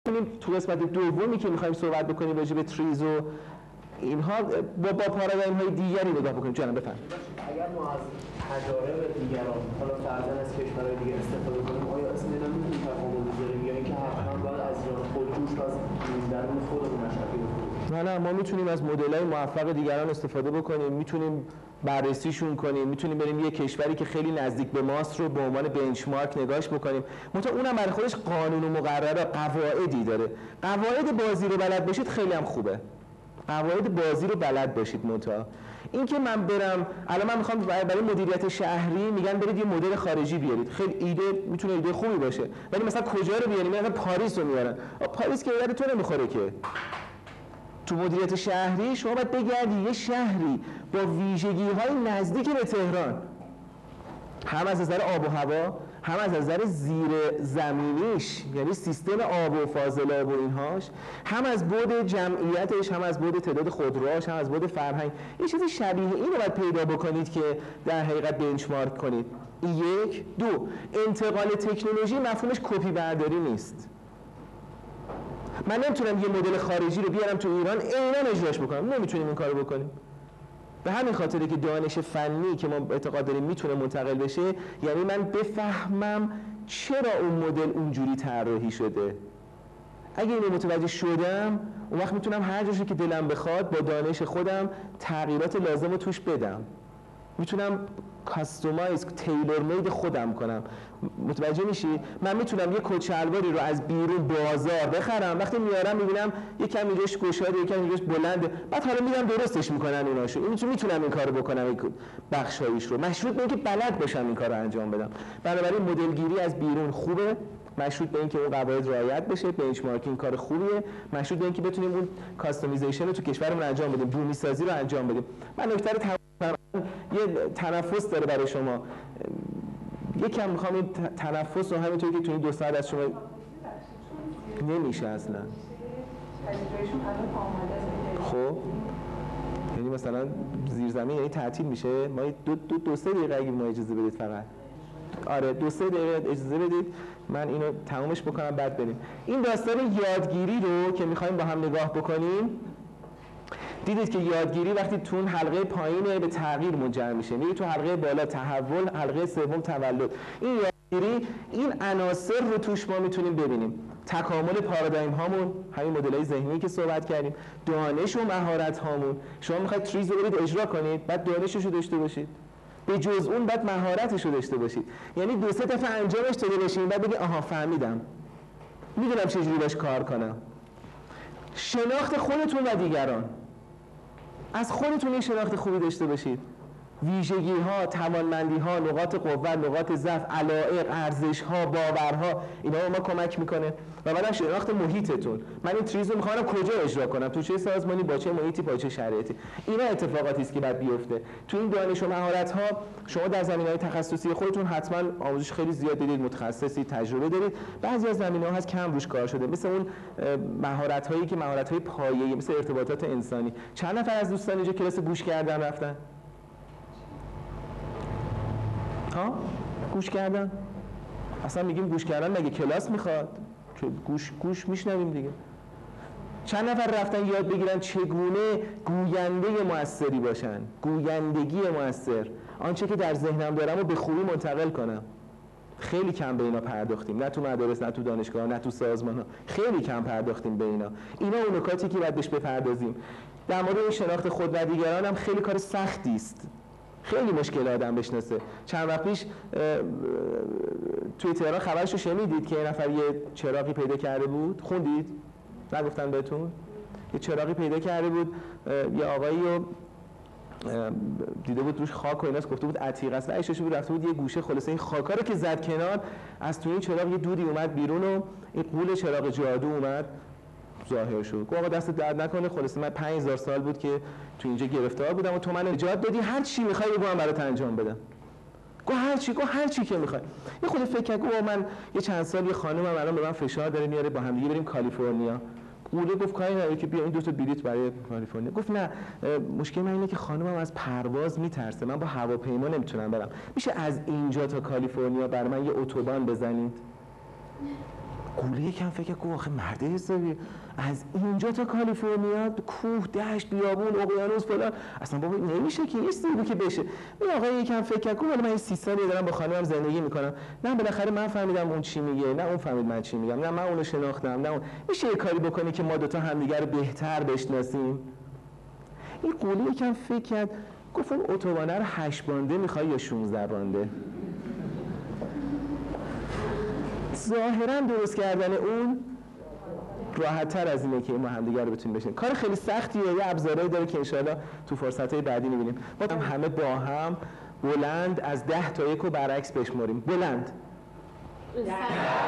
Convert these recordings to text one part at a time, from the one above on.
تو قسمت دومی که می‌خوایم صحبت بکنیم راجع به تریز و اینها با پارادایم‌های دیگری نگاه بکنیم. جانم بفرمایید. اگر ما از تجارب دیگران حالا فرضاً از کشورهای دیگه استفاده کنیم، آیا اسم اینا میتونیم تفاوت بذاریم یا اینکه حتما باید از ایران خودجوش و از درون خودمون مشرفی بکنیم؟ نه ما میتونیم از مدل‌های موفق دیگران استفاده بکنیم، میتونیم بررسیشون کنیم، میتونیم بریم یه کشوری که خیلی نزدیک به ماست رو به عنوان بنچمارک نگاهش بکنیم. منتها اونم برای خودش قانون و مقررات قواعدی داره. قواعد بازی رو بلد باشید خیلی هم خوبه. قواعد بازی رو بلد باشید. منتها اینکه من برم الان من میخوام برای مدیریت شهری میگن برید یه مدل خارجی بیارید، خیلی ایده میتونه ایده خوبی باشه، ولی مثلا کجا رو بیاریم؟ مثلا پاریس رو میارن. پاریس که یاد تو نمیخوره که. تو مدیریت شهری شما باید بگردی یه شهری با ویژگی‌های نزدیک به تهران، هم از نظر آب و هوا، هم از نظر زیر زمینیش، یعنی سیستم آب و فاضلاب و اینهاش، هم از بعد جمعیتش، هم از بعد تعداد خودروهاش، هم از بعد فرهنگ. یه چیزی شبیه این رو باید پیدا بکنید که در حقیقت بنچمارک کنید. یک. دو، انتقال تکنولوژی مفهومش کپی برداری نیست. من نمیتونم یه مدل خارجی رو بیارم تو ایران عیناً اجراش بکنم. نمیتونیم این کارو بکنیم. به همین خاطره که دانش فنی که ما اعتقاد داریم میتونه منتقل بشه، یعنی من بفهمم چرا اون مدل اونجوری طراحی شده. اگه اینو متوجه شدم، اون وقت میتونم هر جوری که دلم بخواد با دانش خودم تغییرات لازم رو توش بدم. میتونم کاستومایز، تیلور مید خودم کنم. متوجه میشی؟ من میتونم یه کت شلواری رو از بیرون بازار بخرم، وقتی میارم میبینم یکم اینجاش گشاده، یکم اینجاش بلنده، بعد حالا میرم درستش میکنم ایناشو. میتونم این کارو بکنم، این بخشایش رو، مشروط به اینکه بلد باشم این کارو انجام بدم. بنابراین مدلگیری از بیرون خوبه، مشروط به اینکه اون قواعد رعایت بشه. بنچمارکینگ کار خوبیه، مشروط به اینکه بتونیم اون کاستومیزیشن رو تو کشورمون انجام بدیم، بومی سازی رو انجام بدیم. من نکته رو یه تنفس داره برای شما. یکم میخوام این تنفس رو همینطور که تو این 2 ساعت از شما نمیشه اصلا. خب یعنی مثلا زیرزمین یعنی تعطیل میشه. ما دو سه دقیقه اگه ما اجازه بدید فقط. آره 2-3 دقیقه اجازه بدید من اینو تمومش بکنم بعد بریم. این داستان یادگیری رو که میخوایم با هم نگاه بکنیم، دیدید که یادگیری وقتی تو اون حلقه پایین به تغییر منجر میشه، میری تو حلقه بالا تحول، حلقه سوم تولد. این یادگیری این عناصر رو توش ما میتونیم ببینیم. تکامل پارادایم هامون، همین مدل‌های ذهنی که صحبت کردیم، دانش و مهارت هامون. شما میخواید تریز رو برید اجرا کنید، بعد دانشش رو داشته باشید. به جز اون بعد مهارتش رو داشته باشید. یعنی 2-3 دفعه انجامش داده باشین، بعد بگید آها فهمیدم، میدونم چجوری باش کار کنم. شناخت خودتون و دیگران. از خودتون این شناخت خوبی داشته باشید. ویژگی‌ها، توانمندی‌ها، نقاط قوت، نقاط ضعف، علایق، ارزش‌ها، باورها، اینا به ما کمک میکنه. و بعدم شناخت محیطتون. من این تریز رو می‌خوام کجا اجرا کنم، تو چه سازمانی، با چه محیطی، با چه شرایطی. اینا اتفاقاتی است که باید بیفته. تو این دانش و مهارت‌ها شما در زمینه‌های تخصصی خودتون حتما آموزش خیلی زیاد دیدید، متخصصی، تجربه دارید. بعضی از زمینه‌ها هست کم روش کار شده، مثل اون مهارت‌هایی که مهارت‌های پایه‌ای، مثل ارتباطات انسانی. چند نفر از دوستان اینجا کلاس گوش کردن رفتن؟ ها؟ گوش کردن؟ اصلا میگیم گوش کردن مگه کلاس میخواد؟ گوش میشنویم دیگه. چند نفر رفتن یاد بگیرن چگونه گوینده موثری باشن؟ گویندگی موثر، آنچه که در ذهنم دارم رو به خوبی منتقل کنم. خیلی کم به اینا پرداختیم، نه تو مدارس، نه تو دانشگاه، نه تو سازمان‌ها. خیلی کم پرداختیم به اینا. اینا اون نکاتی که باید بهش بپردازیم. در مورد این شناخت خود و دیگران هم خیلی کار سختی است. خیلی مشکل آدم بشناسه. چند وقت پیش توی تهران خبرشو شنیدید که یه نفر یه چراغی پیدا کرده بود؟ خوندید؟ نگفتن بهتون؟ یه چراغی پیدا کرده بود، یه آقایی رو دیده بود روش خاک و ایناست، گفته بود عتیق است. عیشش بود رفته بود یه گوشه، خلاصه این خاکا رو که زد کنار، از توی این چراغ یه دودی اومد بیرون و این قول چراغ جادو اومد ظاهر شد. گفت آقا دست درد نکنه، خلاصه من 5000 سال بود که تو اینجا گرفتار بودم و تو من نجات دادی، هر چی می‌خوای بگو من برات انجام بدم. گفت هر چی که می‌خوای. یه خود فکر کنم من یه چند سال یه خانمم الان به من فشار داره میاره با هم دیگه بریم کالیفرنیا. قوله گفت کاری نداره که بیا این 2 تا بلیط برای کالیفرنیا. گفت نه مشکل من اینه که خانمم از پرواز میترسه، من با هواپیما نمیتونم برم. میشه از اینجا تا کالیفرنیا برای من یه اتوبان بزنید؟ قوله یکم فکر کنم آخه مرد حسابی از اینجا تا کالیفرنیا، کوه، دشت، بیابون، اقیانوس فلان، اصلا بابا نمیشه که نیست که بشه. این آقا یکم فکر کنم ولی من 30 سالی دارم با خانمم زندگی میکنم، نه بالاخره من فهمیدم اون چی میگه، نه اون فهمید من چی میگم، نه من اونو شناختم، نه اون. میشه یه کاری بکنی که ما دوتا همدیگه رو بهتر بشناسیم؟ این قوله یکم فکر کرد، گفتم اتوبانه رو 8 بانده میخوای یا 16 بانده؟ ظاهرا درست کردن اون راحت تر از اینه که ما همدیگه رو بتونیم بشناسیم. کار خیلی سختیه، یه ابزارهایی داره که انشاءالله تو فرصت‌های بعدی می‌بینیم. ما همه با هم بلند از 10 تا 1 رو برعکس بشماریم. بلند 10 9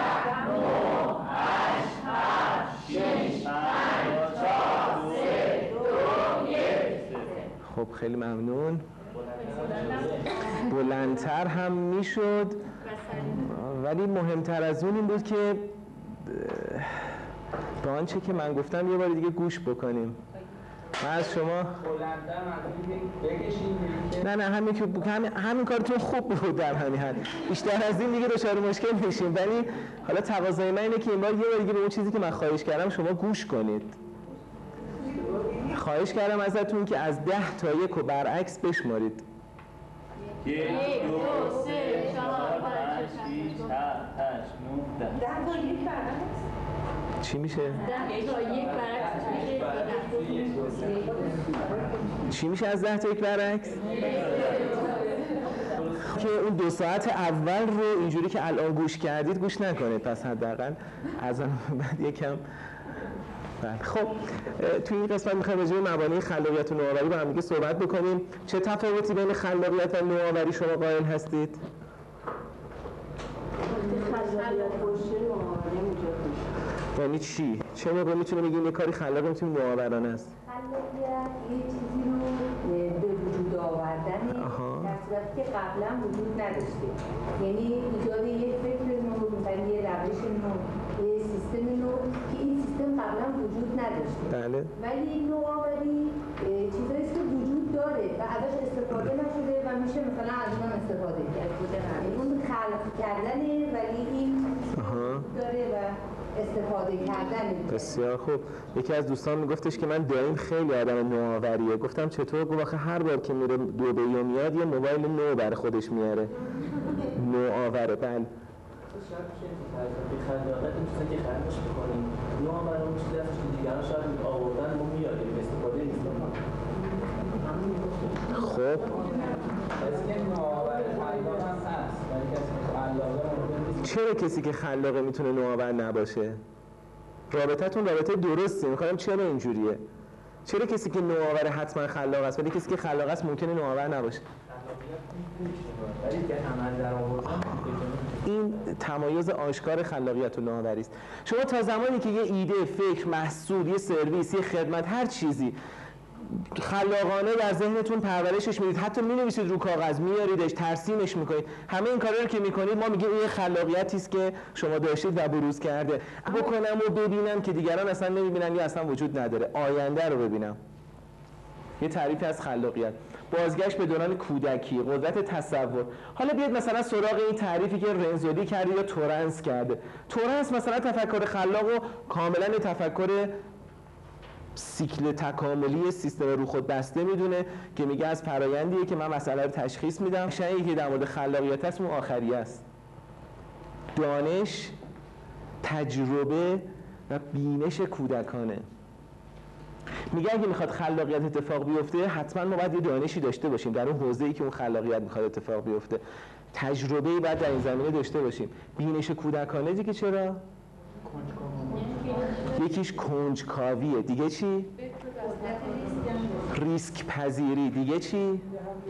8 7 6 5 4 3 2 1. خب خیلی ممنون. بلندتر هم میشد، ولی مهمتر از اون این بود که به آنچه که من گفتم یه بار دیگه گوش بکنیم. من از شما نه همین کارتون خوب بود در همین حد. بیشتر از این دیگه دچار مشکل میشیم، ولی حالا تقاضای من اینه که این بار یه بار دیگه به اون چیزی که من خواهش کردم شما گوش کنید. خواهش کردم ازتون که از 10 تا 1 رو برعکس بشمارید. 1 2 3 4 5 6 7 8 9 10. 10 تا 1 برعکس چی میشه؟ 10 تا 1 برعکس چی میشه از 10 تا 1 برعکس؟ که اون 2 ساعت اول رو اینجوری که الان گوش کردید گوش نکنید، پس حداقل از آن بعد یکم. خب توی این قسمت میخوایم راجع به مبانی خلاقیت و نوآوری با هم دیگه صحبت بکنیم. چه تفاوتی بین خلاقیت و نوآوری شما قائل هستید؟ یعنی چی؟ چه موقع میتونه بگیم یه کاری خلاق میتونه نوآورانه است؟ خلاقیت یه چیزی رو به وجود آوردن در صورتی که قبلا وجود نداشته، یعنی ایجاد یک فکر نو، مثلا یه روش نو، یه سیستم نو که این سیستم قبلا وجود نداشته. بله. ولی نوآوری چیزایی که وجود داره و ازش استفاده نشده و میشه مثلا از اون استفاده کرد. اون خلق کردنه ولی این داره و استفاده کردن. بسیار خوب. یکی از دوستان میگفتش که من دایم خیلی آدم نوآوریه. گفتم چطور؟ گفت آخه هر بار که میره دبی میاد یه موبایل نو برای خودش میاره. نوآوره. بله. خلاقیت میشه که خلقش بکنیم. نوآوری میشه دستش دیگران شاید آوردن ما میاریم استفاده نیستیم. خب. چرا کسی که خلاقه میتونه نوآور نباشه؟ رابطتون رابطه درستی. میخوام چرا اینجوریه؟ چرا کسی که نوآور حتما خلاق است ولی کسی که خلاق است ممکنه نوآور نباشه؟ این تمایز آشکار خلاقیت و نوآوری است. شما تا زمانی که یه ایده، فکر، محصول، یه سرویس، یه خدمت، هر چیزی خلاقانه در ذهنتون پرورشش میدید، حتی مینویسید رو کاغذ، میاریدش، ترسیمش میکنید، همه این کارا رو که میکنید ما میگیم این خلاقیتی است که شما داشتید و بروز کرده. بکنم و ببینم که دیگران اصلا نمیبینن یا اصلا وجود نداره، آینده رو ببینم. یه تعریف از خلاقیت. بازگشت به دوران کودکی، قدرت تصور. حالا بیاید مثلا سراغ این تعریفی که رنزولی کرده یا تورنس کرده. تورنس مثلا تفکر خلاق و کاملا تفکر سیکل تکاملی سیستم رو خود بسته میدونه که میگه از فرایندیه که من مسئله رو تشخیص میدم. شیء که در مورد خلاقیت هست اون آخریه است. دانش، تجربه و بینش کودکانه. میگه اگه میخواد خلاقیت اتفاق بیفته حتما ما باید یه دانشی داشته باشیم در اون حوزه‌ای که اون خلاقیت میخواد اتفاق بیفته. تجربه‌ای باید در این زمینه داشته باشیم. بینش کودکانه دیگه چرا؟ یکیش کنجکاویه. دیگه چی؟ ریسک پذیری. دیگه چی؟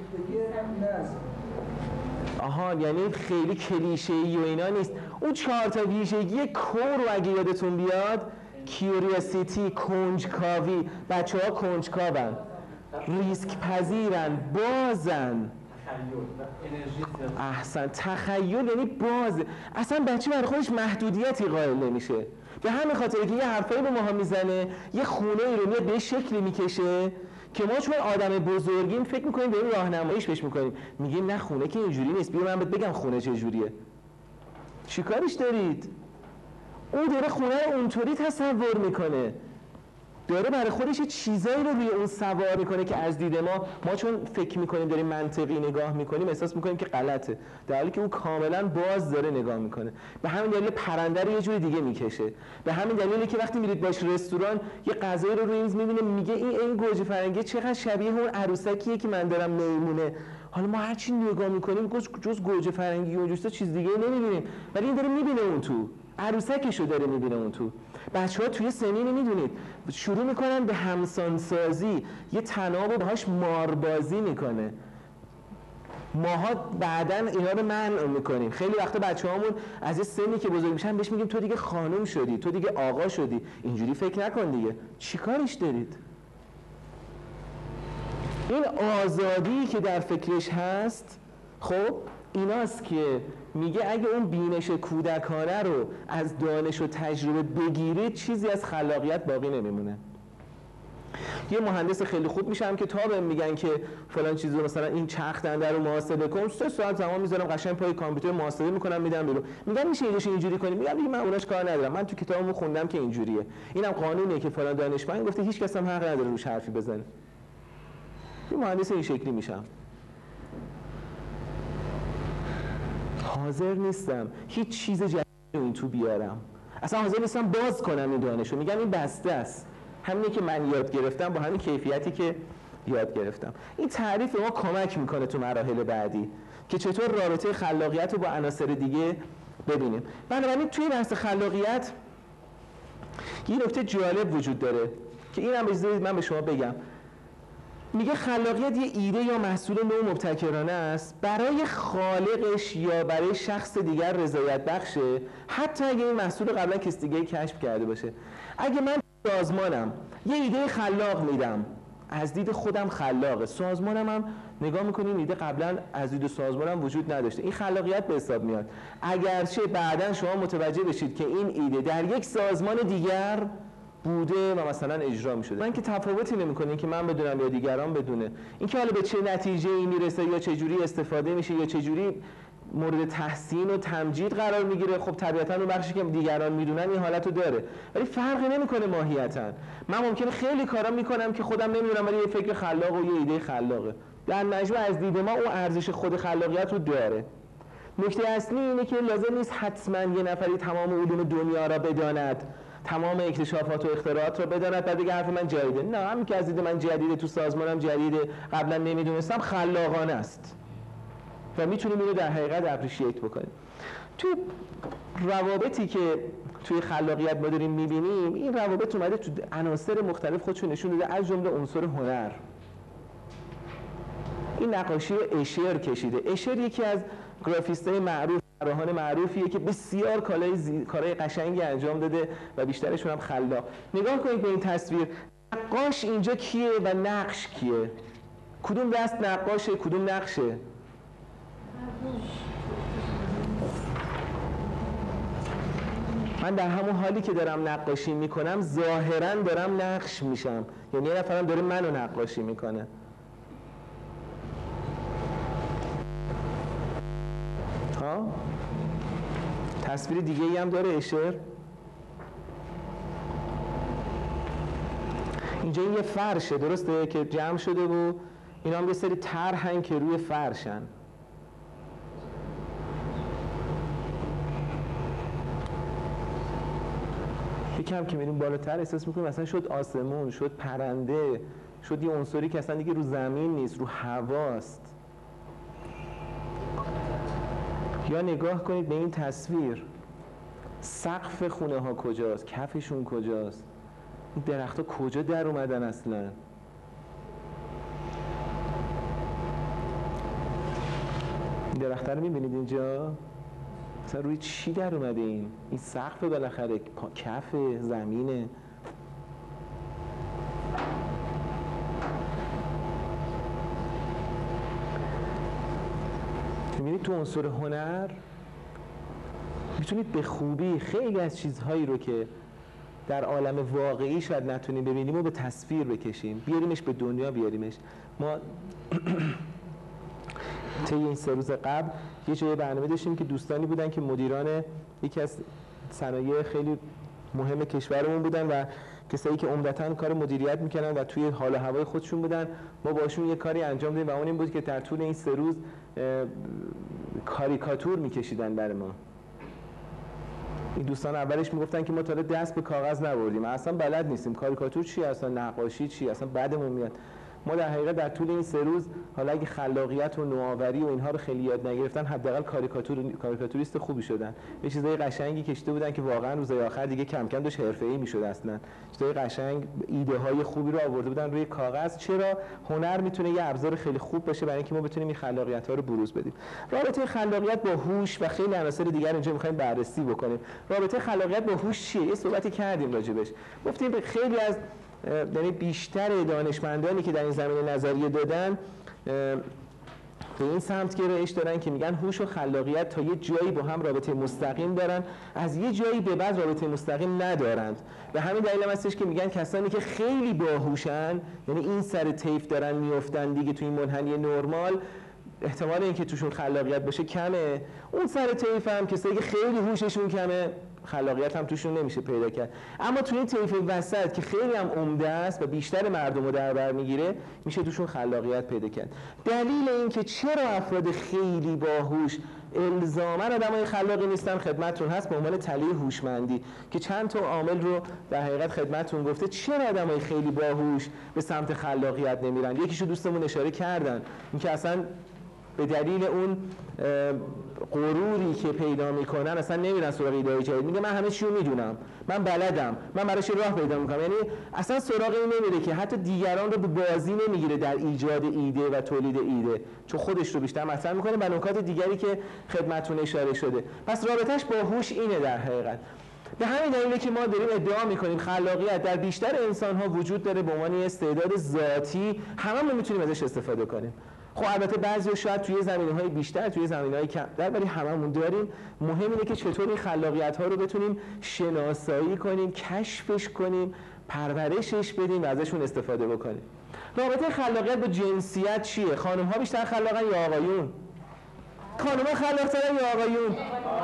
آها، یعنی خیلی کلیشه‌ای و اینا نیست. اون 4 تا ویژگی کور رو اگه یادتون بیاد، کیوریوسیتی، کنجکاوی، بچه‌ها کنجکاون، ریسک پذیرن، بازن، احسن، تخیل یعنی باز. اصلا بچه برای خودش محدودیتی قائل نمیشه. به همین خاطر که یه حرفایی به ماها میزنه، یه خونه ای رو میاد به شکلی میکشه که ما چون آدم بزرگیم فکر میکنیم به این راهنماییش بهش میکنیم، میگیم نه خونه که اینجوری نیست، بیا من بهت بگم خونه چه جوریه. چیکارش دارید؟ اون داره خونه رو اونطوری تصور میکنه، داره برای خودش یه چیزایی رو روی اون سوار میکنه که از دید ما چون فکر میکنیم داریم منطقی نگاه میکنیم احساس میکنیم که غلطه، در حالی که اون کاملا باز داره نگاه میکنه. به همین دلیل پرنده رو یه جوری دیگه میکشه. به همین دلیلی که وقتی میرید باش رستوران یه غذایی رو روی میز میبینه میگه این گوجه فرنگی چقدر شبیه اون عروسکیه که من دارم میمونه. حالا ما هر چی نگاه میکنیم جز گوجه فرنگی و جز چیز دیگه نمیبینیم، ولی این داره میبینه اون تو عروسکشو داره میبینه اون تو. بچه‌ها توی سنین میدونید شروع میکنن به همسانسازی، یه طناب رو باهاش ماربازی میکنه. ماها بعداً اینا رو منع میکنیم. خیلی وقتا بچه‌هامون از یه سنی که بزرگ میشن بهش میگیم تو دیگه خانم شدی، تو دیگه آقا شدی، اینجوری فکر نکن دیگه. چیکارش دارید؟ این آزادی که در فکرش هست، خب ایناست که میگه اگه اون بینش کودکانه رو از دانش و تجربه بگیرید چیزی از خلاقیت باقی نمیمونه. یه مهندس خیلی خوب میشم که تا بهم میگن که فلان چیزی رو مثلا این چرخ دنده رو محاسبه کن، 3 ساعت زمان میذارم قشنگ پای کامپیوتر محاسبه میکنم میدم بیرون. میگن میشه اینجوری کنی؟ میگم من اوناش کار ندارم، من تو کتابمو خوندم که اینجوریه. اینم قانونیه که فلان دانشمند گفته هیچ کس هم حق نداره روش حرفی بزنه. یه مهندس این شکلی میشم. حاضر نیستم هیچ چیز جدیدی رو این تو بیارم، اصلا حاضر نیستم باز کنم این دانشو. میگم این بسته است، همینه که من یاد گرفتم با همین کیفیتی که یاد گرفتم. این تعریف ما کمک میکنه تو مراحل بعدی که چطور رابطه خلاقیت رو با عناصر دیگه ببینیم. بنابراین توی بحث خلاقیت یه نکته جالب وجود داره که اینم بذارید من به شما بگم. میگه خلاقیت یه ایده یا محصول نو مبتکرانه است برای خالقش یا برای شخص دیگر رضایت بخشه، حتی اگه این محصول قبلا کس دیگه کشف کرده باشه. اگه من سازمانم یه ایده خلاق میدم، از دید خودم خلاقه، سازمانم هم نگاه میکنیم ایده قبلا از دید سازمانم وجود نداشته، این خلاقیت به حساب میاد. اگرچه بعداً شما متوجه بشید که این ایده در یک سازمان دیگر بوده و مثلا اجرا میشده، من که تفاوتی نمیکنه که من بدونم یا دیگران بدونه. این که حالا به چه نتیجه‌ای میرسه یا چه جوری استفاده میشه یا چه جوری مورد تحسین و تمجید قرار میگیره، خب طبیعتاً اون بخشی که دیگران میدونن این حالتو داره، ولی فرقی نمیکنه ماهیتاً. من ممکنه خیلی کارا میکنم که خودم نمیدونم ولی یه فکر خلاق و یه ایده خلاقه. در مجموع از دید ما اون ارزش خود خلاقیت رو داره. نکته اصلی اینه که لازم نیست حتما یه نفری تمام علوم دنیا را بداند، تمام اکتشافات و اختراعات رو بداند بعد دیگه حرف من جدیده. نه، همین که از دید من جدیده، تو سازمانم جدیده، قبلا نمیدونستم، خلاقانه است و میتونیم اینو در حقیقت اپریشییت بکنیم. تو روابطی که توی خلاقیت ما داریم میبینیم، این روابط اومده تو عناصر مختلف خودشون نشون داده، از جمله عنصر هنر. این نقاشی رو اشر کشیده. اشر یکی از گرافیستای معروف، طراحان معروفیه که بسیار کارهای قشنگی انجام داده و بیشترشون هم خلاق. نگاه کنید به این تصویر، نقاش اینجا کیه و نقش کیه؟ کدوم دست نقاشه، کدوم نقشه؟ من در همون حالی که دارم نقاشی میکنم ظاهراً دارم نقش میشم، یعنی یه نفرم داره منو نقاشی میکنه. تصویر دیگه ای هم داره اشر. اینجا این یه فرشه، درسته، که جمع شده و اینا هم یه سری طرحن که روی فرشن. یکم که میریم بالاتر احساس میکنیم مثلا شد آسمون، شد پرنده، شد یه عنصری که اصلا دیگه رو زمین نیست، رو هواست. یا نگاه کنید به این تصویر، سقف خونه ها کجاست، کفشون کجاست، این درخت ها کجا در اومدن اصلا. این درخت رو میبینید اینجا مثلا روی چی در اومده؟ این سقف بالاخره کف زمینه. میبینید تو عنصر هنر میتونید به خوبی خیلی از چیزهایی رو که در عالم واقعی شاید نتونیم ببینیم و به تصویر بکشیم، بیاریمش به دنیا، بیاریمش. ما طی این 3 روز قبل یه جای برنامه داشتیم که دوستانی بودن که مدیران یکی از صنایع خیلی مهم کشورمون بودن و کسایی که عمدتاً کار مدیریت میکردن و توی حال و هوای خودشون بودن. ما باشون یه کاری انجام دادیم و اون این بود که در طول این 3 روز کاریکاتور میکشیدن برای ما. این دوستان اولش میگفتن که ما تا دست به کاغذ نبردیم، اصلا بلد نیستیم کاریکاتور چی، اصلا نقاشی چی، اصلا بعدمون میاد. ما در حقیقت در طول این 3 روز حالا اگه خلاقیت و نوآوری و اینها رو خیلی یاد نگرفتن، حداقل کاریکاتوریست خوبی شدن. یه چیزای قشنگی کشیده بودن که واقعا روزهای آخر دیگه کم کم داشت حرفه‌ای میشد. اصلا چیزای قشنگ، ایده های خوبی رو آورده بودن روی کاغذ. چرا هنر میتونه یه ابزار خیلی خوب باشه برای اینکه ما بتونیم این خلاقیت ها رو بروز بدیم. رابطه خلاقیت با هوش و خیلی عناصر دیگر اینجا می‌خوایم بررسی بکنیم. رابطه خلاقیت با هوش چیه؟ یه صحبتی کردیم راجبش. گفتیم خیلی از یعنی بیشتر دانشمندانی که در این زمینه نظریه دادن به این سمت گرایش دارن که میگن هوش و خلاقیت تا یه جایی با هم رابطه مستقیم دارن، از یه جایی به بعد رابطه مستقیم ندارند. به همین دلیل هستش که میگن کسانی که خیلی باهوشن، یعنی این سر طیف دارن میافتن دیگه توی این منحنی نرمال، احتمال اینکه توشون خلاقیت باشه کمه. اون سر طیف هم کسایی که خیلی هوششون کمه، خلاقیت هم توشون نمیشه پیدا کرد. اما توی این طیف وسط که خیلی هم عمده است و بیشتر مردم رو در بر میگیره، میشه توشون خلاقیت پیدا کرد. دلیل این که چرا افراد خیلی باهوش الزاما آدمای خلاقی نیستن خدمتتون هست به عنوان تله هوشمندی که چند تا عامل رو در حقیقت خدمتتون گفته. چرا آدمای خیلی باهوش به سمت خلاقیت نمیرن؟ یکیشو دوستمون اشاره کردن، اینکه اصلا به دلیل اون غروری که پیدا میکنن اصلا نمیرن سراغ ایده جدید. میگه من همه چی رو میدونم، من بلدم، من براش راه پیدا میکنم. یعنی اصلا سراغ این نمیره که حتی دیگران رو به بازی نمیگیره در ایجاد ایده و تولید ایده، چون خودش رو بیشتر مطرح میکنه و نکات دیگری که خدمتتون اشاره شده. پس رابطش با هوش اینه در حقیقت. به همین دلیله که ما داریم ادعا میکنیم خلاقیت در بیشتر انسان‌ها وجود داره به عنوان استعداد ذاتی، هممون میتونیم ازش استفاده کنیم. خب البته بعضی‌ها شاید توی زمینه‌های بیشتر، توی زمینه‌های کمتر، ولی هممون داریم. مهم اینه که چطور این خلاقیت‌ها رو بتونیم شناسایی کنیم، کشفش کنیم، پرورشش بدیم و ازشون استفاده بکنیم. رابطه خلاقیت با جنسیت چیه؟ خانم‌ها بیشتر خلاقن یا آقایون؟ خانم‌ها خلاق‌ترن یا آقایون؟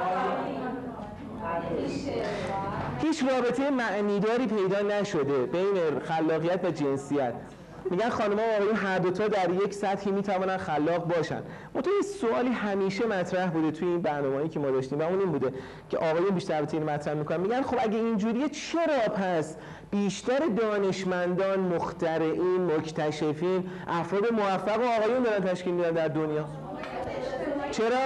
هیچ رابطه معنیداری پیدا نشده بین خلاقیت و جنسیت. میگن خانم‌ها و آقایون هر دوتا در یک سطحی میتوانن خلاق باشن. منتها یه سوالی همیشه مطرح بوده توی این برنامه‌ای که ما داشتیم و اون این بوده که آقایون بیشتر این مطرح میکنن. میگن خب اگه اینجوریه چرا پس بیشتر دانشمندان، مخترعین، مکتشفین، افراد موفق و آقایون دارن تشکیل میدن در دنیا؟ چرا؟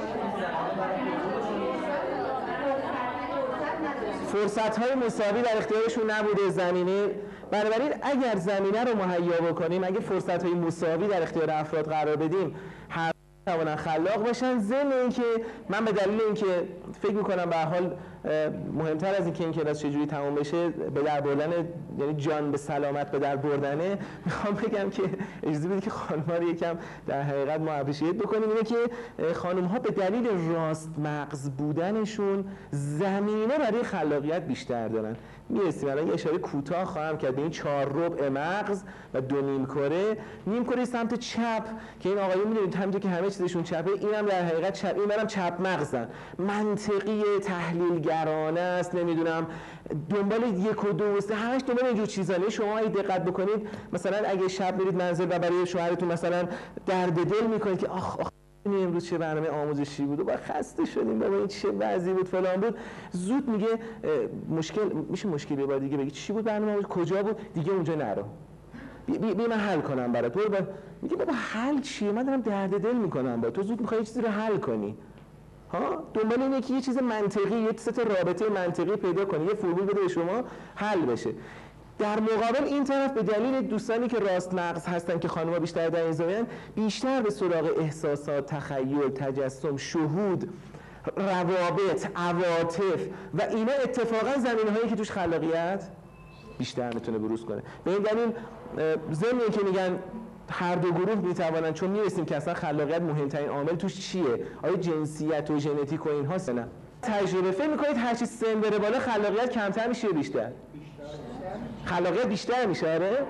فرصت‌های مساوی در اختیارشون نبوده، زمینه. بنابراین اگر زمینه رو مهیا بکنیم، اگه فرصت‌های مساوی در اختیار افراد قرار بدیم، هر توانن خلاق باشن. ضمن اینکه من به دلیل اینکه فکر می‌کنم به هر حال مهمتر از اینکه این کلاس چجوری تموم بشه به در بردن، یعنی جان به سلامت به در بردنه، میخوام بگم که اجازه بدید که خانم‌ها رو یکم در حقیقت ما اپریشیت بکنیم. اینه که خانم‌ها به دلیل راست مغز بودنشون زمینه برای خلاقیت بیشتر دارن. میرسیم الان یه اشاره کوتاه خواهم کرد به این 4/4 مغز و 2 نیمکره. نیمکره سمت چپ که این آقایون می‌دونید همونطور که همه چیزشون چپه، اینم در حقیقت چپ، این برام چپ مغزن، منطقی، تحلیلگرانه است، نمیدونم دنبال 1 و 2 و 3 همش دنبال اینجور چیزانه. شما اگه دقت بکنید مثلا اگه شب میرید منزل و برای شوهرتون مثلا درد دل میکنید که آخ امروز چه برنامه آموزشی بود و با خسته شدیم بابا این چه وضعی بود فلان بود، زود میگه مشکلی بعد دیگه بگی چی بود برنامه کجا بود دیگه اونجا نرو، بیا من حل کنم برات. میگه بابا حل چیه؟ من دارم درد دل میکنم با تو، زود میخوای چیزی رو حل کنی. دنبال اینه که یه چیز منطقی، یه سه تا رابطه منطقی پیدا کنی، یه فرمول بده به شما حل بشه. در مقابل این طرف به دلیل دوستانی که راست مغز هستن که خانم‌ها بیشتر در این زمینه، بیشتر به سراغ احساسات، تخیل، تجسم، شهود، روابط، عواطف و اینا اتفاقا زمینه‌هایی که توش خلاقیت بیشتر میتونه بروز کنه. به این دلیل ضمن اینکه میگن هر دو گروه میتوانن، چون میرسیم که اصلا خلاقیت مهمترین عامل توش چیه؟ آیا جنسیت و ژنتیک و اینهاست نه؟ تجربه فکر میکنید هر چی سن بره بالا خلاقیت کمتر میشه بیشتر؟ خلاقیت بیشتر میشه. آره؟ شاید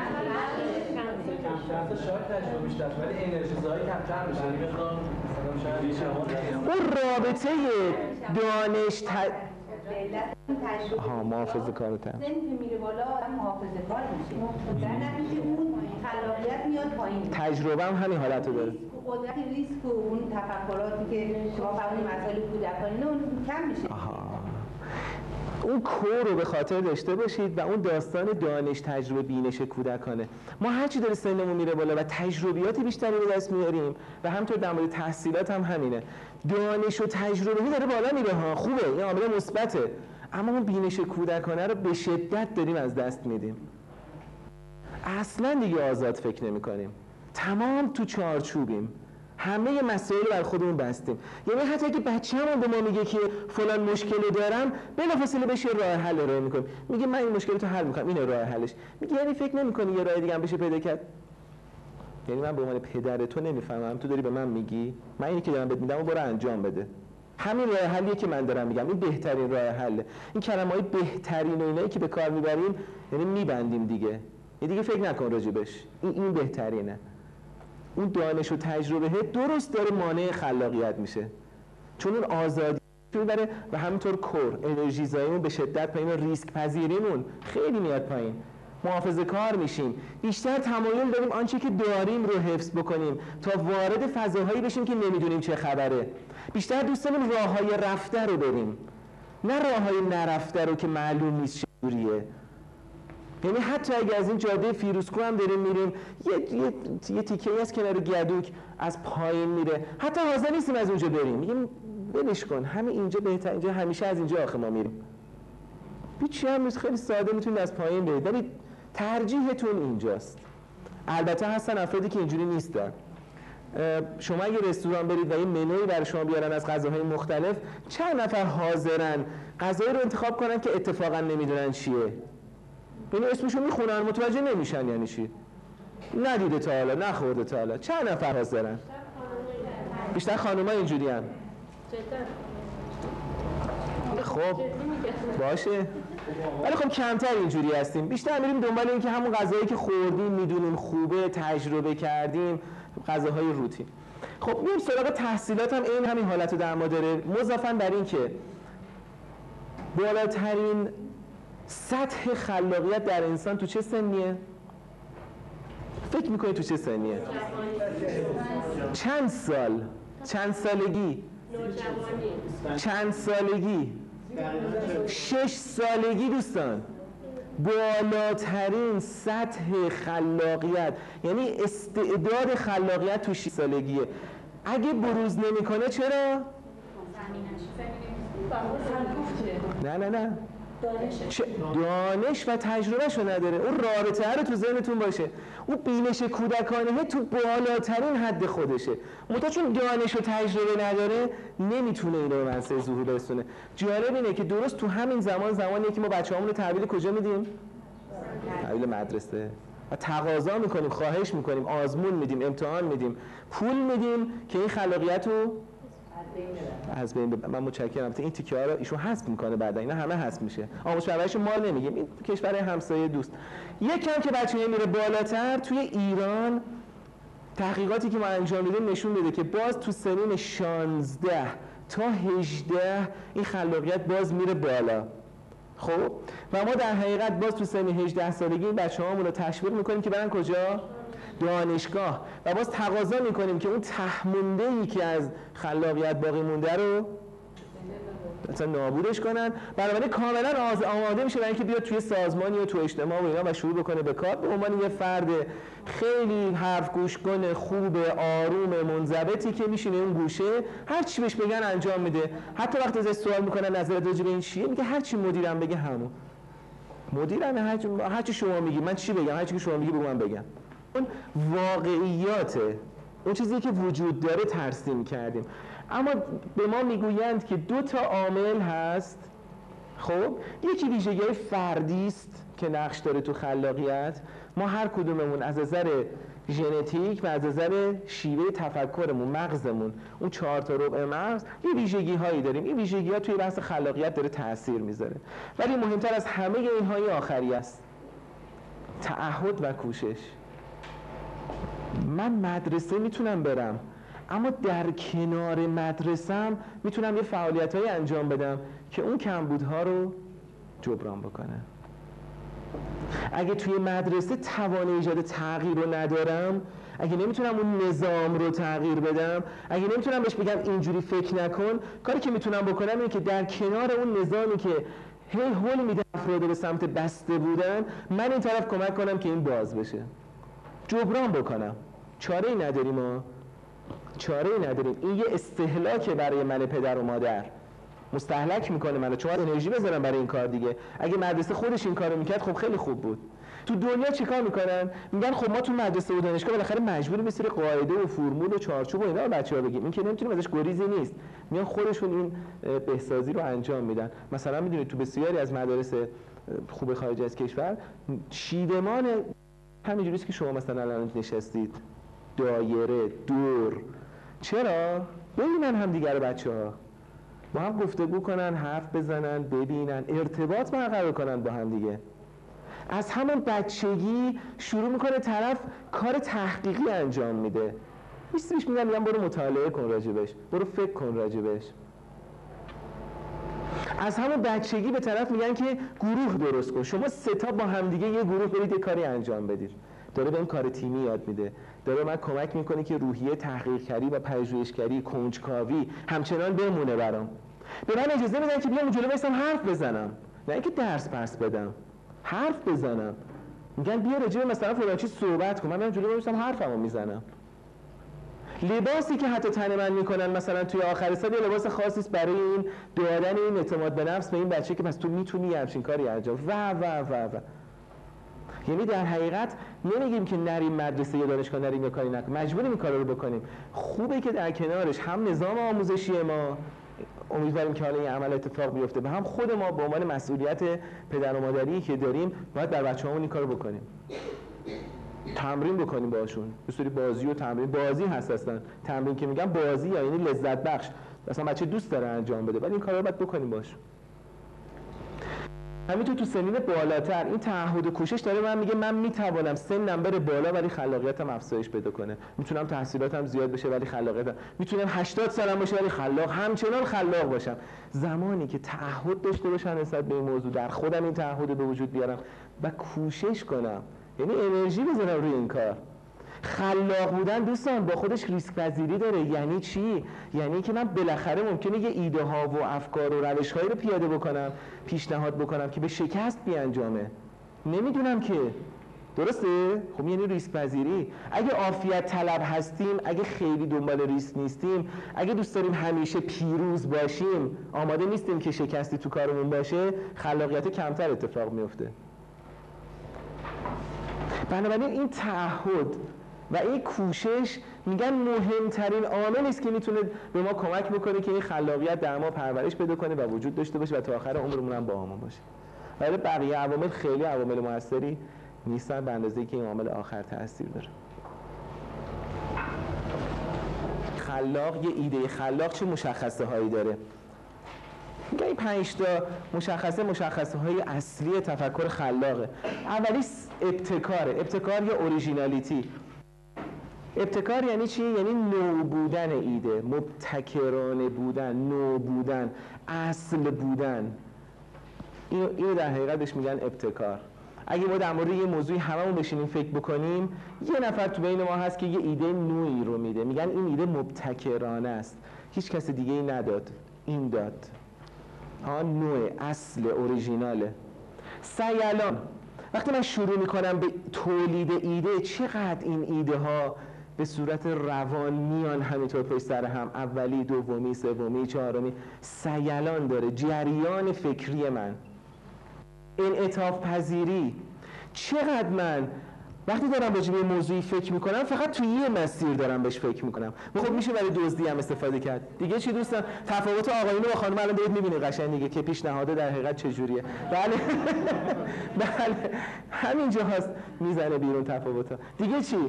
تجربه بیشتر ولی انرژی‌زایی کمتر میشه. اون رابطه تجربه محافظه‌کارتر. سنی که میره بالا آدم محافظه‌کار میشه. در نتیجه اون خلاقیت میاد پایین. تجربه هم همین حالت رو داره. قدرت ریسک و اون تفکراتی که شما فرمودید مسائل کودکانه اون کم میشه. اون کور رو به خاطر داشته باشید و اون داستان دانش تجربه بینش کودکانه. ما هرچی داره سنمون میره بالا و تجربیات بیشتری به دست میاریم و همینطور در مورد تحصیلات هم همینه. دانش و تجربه داره بالا میره ها، خوبه، این عامل مثبته، اما اون بینش کودکانه رو به شدت داریم از دست میدیم. اصلا دیگه آزاد فکر نمی‌کنیم. تمام تو چارچوبیم. همه مسائل بر خودمون بستیم. یعنی حتی اگه بچه‌مون به ما میگه که فلان مشکلی دارم، بلافاصله بهش راه حل ارائه می‌کنیم. میگه من این مشکل رو حل می‌کنم، اینه راه حلش. میگه یعنی فکر نمی‌کنی یه راه دیگه هم بشه پیدا کرد؟ یعنی من به عنوان پدر تو نمی‌فهمم، تو داری به من میگی من اینی که دارم بهت میدم برو انجام بده. همین راه حلیه که من دارم میگم، این بهترین راه حله. این کلمه‌های بهترین و اینایی که به کار میبریم یعنی میبندیم دیگه. دیگه فکر نکن راجبش. این بهترینه. اون دانش و تجربه درست داره مانع خلاقیت میشه، چون اون آزادی میبره و همینطور کور انرژی زاییمون به شدت پایین و ریسک پذیریمون خیلی میاد پایین. محافظه کار میشیم، بیشتر تمایل داریم آنچه که داریم رو حفظ بکنیم تا وارد فضاهایی بشیم که نمیدونیم چه خبره. بیشتر دوست داریم راههای رفته رو بریم، نه راههای نرفته رو که معلوم نیست چجوریه. یعنی حتی اگه از این جاده فیروزکوه هم داریم میریم، یه تیکه‌ای از کنار گدوک از پایین میره، حتی حاضر نیستیم از اونجا بریم، میگیم ولش کن، همین اینجا بهتر، اینجا همیشه از اینجا آخه ما میریم. هیچی هم نیست، خیلی ساده میتونید از پایین برید، ولی ترجیحتون اینجاست. البته هستن افرادی که اینجوری نیستن. شما اگه رستوران برید و یه منوی برای شما بیارن از غذاهای مختلف، چند نفر حاضرن غذایی رو انتخاب کنن که اتفاقا نمیدونن چیه؟ یعنی اسمشو میخونن متوجه نمیشن یعنی چی؟ ندیده تا حالا، نخورده تا حالا. چند نفر حاضرن؟ بیشتر خانوما اینجوری هم. خب باشه، ولی خب کمتر اینجوری هستیم. بیشتر میریم دنبال این که همون غذایی که خوردیم میدونیم خوبه، تجربه کردیم، غذاهای روتین. خب میریم سراغ تحصیلات هم این همین حالت رو در ما داره، مضافاً بر این که بالاترین سطح خلاقیت در انسان تو چه سنیه؟ فکر میکنی تو چه سنیه؟ چند سال؟ چند سالگی؟ چند سالگی؟ 6 سالگی دوستان. بالاترین سطح خلاقیت، یعنی استعداد خلاقیت تو 6 سالگیه. اگه بروز نمیکنه چرا؟ نه دانش و تجربهشو نداره. اون رابطه رو تو ذهنتون باشه، اون بینش کودکانه تو بالاترین حد خودشه، منتها چون دانش و تجربه نداره نمیتونه اینو به منصه ظهور برسونه. جالب اینه که درست تو همین زمانیه که ما بچه‌هامون رو تحویل کجا میدیم؟ تحویل مدرسه. و تقاضا میکنیم، خواهش میکنیم، آزمون میدیم، امتحان میدیم، پول میدیم که این خلاقیت رو از بین ببرم. من متشکرم. این تیکه ها رو ایشون حذف میکنه، بعدا اینا همه حذف میشه. آموزش پرورش ما نمیگیم، این کشور همسایه دوست. یکم که بچه‌ها میره بالاتر، توی ایران تحقیقاتی که ما انجام میدیم نشون میده که باز تو سنین 16 تا 18 این خلاقیت باز میره بالا. خب و ما در حقیقت باز تو سن 18 سالگی این بچه‌هامون رو تشویق میکنیم که برن کجا؟ دانشگاه. و باز تقاضا میکنیم که اون ته‌مونده‌ای که از خلاقیت باقی مونده رو مثلا نابودش کنن. بنابراین کاملا آماده میشه برای اینکه بیاد توی سازمانی و تو اجتماع و اینا و شروع بکنه به کار به عنوان یه فرد خیلی حرف گوش کنه، خوب، آروم، منضبطی که میشینه اون گوشه هر چی بهش بگن انجام میده. حتی وقتی ازش سوال میکنن نظرت راجع به این چیه، میگه هر چی مدیرم بگه همون. مدیرم هر چی شما میگی من چی بگم، هر چی که شما میگی بگو من بگم. اون واقعیاته، اون چیزی که وجود داره ترسیم کردیم. اما به ما میگویند که 2 تا عامل هست. خب یکی ویژگی فردی است که نقش داره تو خلاقیت. ما هر کدوممون از نظر ژنتیک و از نظر شیوه تفکرمون، مغزمون، اون 4 تا ربع مغز یه ویژگی هایی داریم. این ویژگی ها توی بحث خلاقیت داره تاثیر میذاره. ولی مهمتر از همه اینهای آخری است، تعهد و کوشش. من مدرسه میتونم برم، اما در کنار مدرسه‌ام میتونم یه فعالیت‌هایی انجام بدم که اون کمبودها رو جبران بکنه. اگه توی مدرسه توان ایجاد تغییر رو ندارم، اگه نمیتونم اون نظام رو تغییر بدم، اگه نمیتونم بهش بگم اینجوری فکر نکن، کاری که میتونم بکنم اینه که در کنار اون نظامی که هی هول میده افراد به سمت بسته بودن، من این طرف کمک کنم که این باز بشه، جبران بکنم. چاره ای نداریم ما، چاره ای نداریم. این یه استهلاکه برای من پدر و مادر، مستهلک میکنه منو، چون انرژی بذارم برای این کار دیگه. اگه مدرسه خودش این کارو میکرد خب خیلی خوب بود. تو دنیا چیکار میکنن؟ میگن خب ما تو مدرسه و دانشگاه بالاخره مجبوریم به سری قاعده و فرمول و چارچوب و اینا رو بچه‌ها بگیم، این که نمیتونیم ازش گریزی نیست. میان خودشون این بهسازی رو انجام میدن. مثلا میدونید تو بسیاری از مدارس خوب خارج از کشور چیدمان همینجوریه که شما مثلا الان نشستید، دایره، دور. چرا؟ ببینن همدیگه رو بچه‌ها، با هم گفتگو کنن، حرف بزنن، ببینن، ارتباط برقرار کنن با هم دیگه. از همون بچگی شروع میکنه طرف کار تحقیقی انجام میده. میگم برو مطالعه کن راجبش، برو فکر کن راجبش. از همون بچگی به طرف میگن که گروه درست کن، شما 3 تا با هم دیگه یه گروه برید یه کاری انجام بدید. داره به این کار تیمی یاد میده، داره من کمک میکنه که روحیه تحقیق‌گری و پژوهشگری، کنجکاوی همچنان بمونه برام. به من اجازه میدن که بیام جلو وایسم حرف بزنم، نه اینکه درس پس بدم، حرف بزنم. میگن بیا راجع به مثلا فلان چیز صحبت کن، من میام جلو وایسم حرفمو میزنم. لباسی که حتی تن من میکنن مثلا توی آخر سال یه لباس خاصی است برای این دادن این اعتماد به نفس به این بچه که پس تو میتونی همچین کاری انجام و یعنی در حقیقت نمیگیم که نریم مدرسه یا دانشگاه، نریم یا کاری نکنیم، مجبوریم این کارا رو بکنیم. خوبه که در کنارش هم نظام آموزشی ما، امیدواریم که حالا این عمل اتفاق بیفته، و هم خود ما به عنوان مسئولیت پدر و مادری که داریم باید بر بچه‌هامون این کارو بکنیم. تمرین بکنیم باشون، به صورت بازی و تمرین. بازی هست اصلا تمرین که میگم بازی، یعنی لذت بخش، اصلا بچه دوست داره انجام بده، ولی این کارا رو باید بکنیم باشون. همینطور تو سنین بالاتر این تعهد و کوشش داره من میگه من میتوانم سنم بره بالا ولی خلاقیتم افزایش پیدا کنه، میتونم تحصیلاتم زیاد بشه ولی خلاقیتم، میتونم 80 سالم باشه ولی همچنان خلاق باشم. زمانی که تعهد داشته باشم نسبت به این موضوع، در خودم این تعهد به وجود بیارم و کوشش کنم، یعنی انرژی بذارم روی این کار. خلاق بودن دوستان با خودش ریسک پذیری داره. یعنی چی؟ یعنی که من بالاخره ممکنه یه ایده ها و افکار و روش هایی رو پیاده بکنم، پیشنهاد بکنم که به شکست بیانجامه. نمیدونم که درسته؟ خب یعنی ریسک پذیری. اگه عافیت طلب هستیم، اگه خیلی دنبال ریسک نیستیم، اگه دوست داریم همیشه پیروز باشیم، آماده نیستیم که شکستی تو کارمون باشه، خلاقیت کمتر اتفاق میفته. بنابراین این تعهد و این کوشش میگن مهمترین عاملی است که میتونه به ما کمک بکنه که این خلاقیت در ما پرورش پیدا کنه و وجود داشته باشه و تا آخر عمرمون هم با ما باشه. ولی بقیه عوامل خیلی عوامل موثری نیستن به اندازه‌ای که این عامل آخر تاثیر داره. خلاق، یه ایده خلاق چه مشخصه هایی داره؟ میگه این 5 تا مشخصه های اصلی تفکر خلاقه. اولی ابتکاره. ابتکار یا اوریجینالیتی. ابتکار یعنی چی؟ یعنی نو بودن ایده، مبتکرانه بودن، نو بودن، اصل بودن. اینو در حقیقت بهش میگن ابتکار. اگه ما در مورد یه موضوعی هممون بشینیم فکر بکنیم، یه نفر تو بین ما هست که یه ایده نوعی رو میده، میگن این ایده مبتکرانه است، هیچ کس دیگه ای نداد، این داد. نوع، اصل، اوریژیناله. سیالان، وقتی من شروع میکنم به تولید ایده، چقدر این ایده ها به صورت روان میان همینطور پشت سر هم، اولی، دومی، سومی، چهارمی، سیالان داره. جریان فکری من، انعطاف پذیری، چقدر من وقتی دارم راجع به موضوعی فکر میکنم فقط توی یه مسیر دارم بهش فکر میکنم. خب میشه برای دزدی هم استفاده کرد. دیگه چی دوستان؟ تفاوت آقایون و خانم الان دارید میبینید قشنگ دیگه که پیشنهاده در حقیقت چجوریه. بله بله همینجا هست میزنه بیرون تفاوت‌ها. دیگه چی؟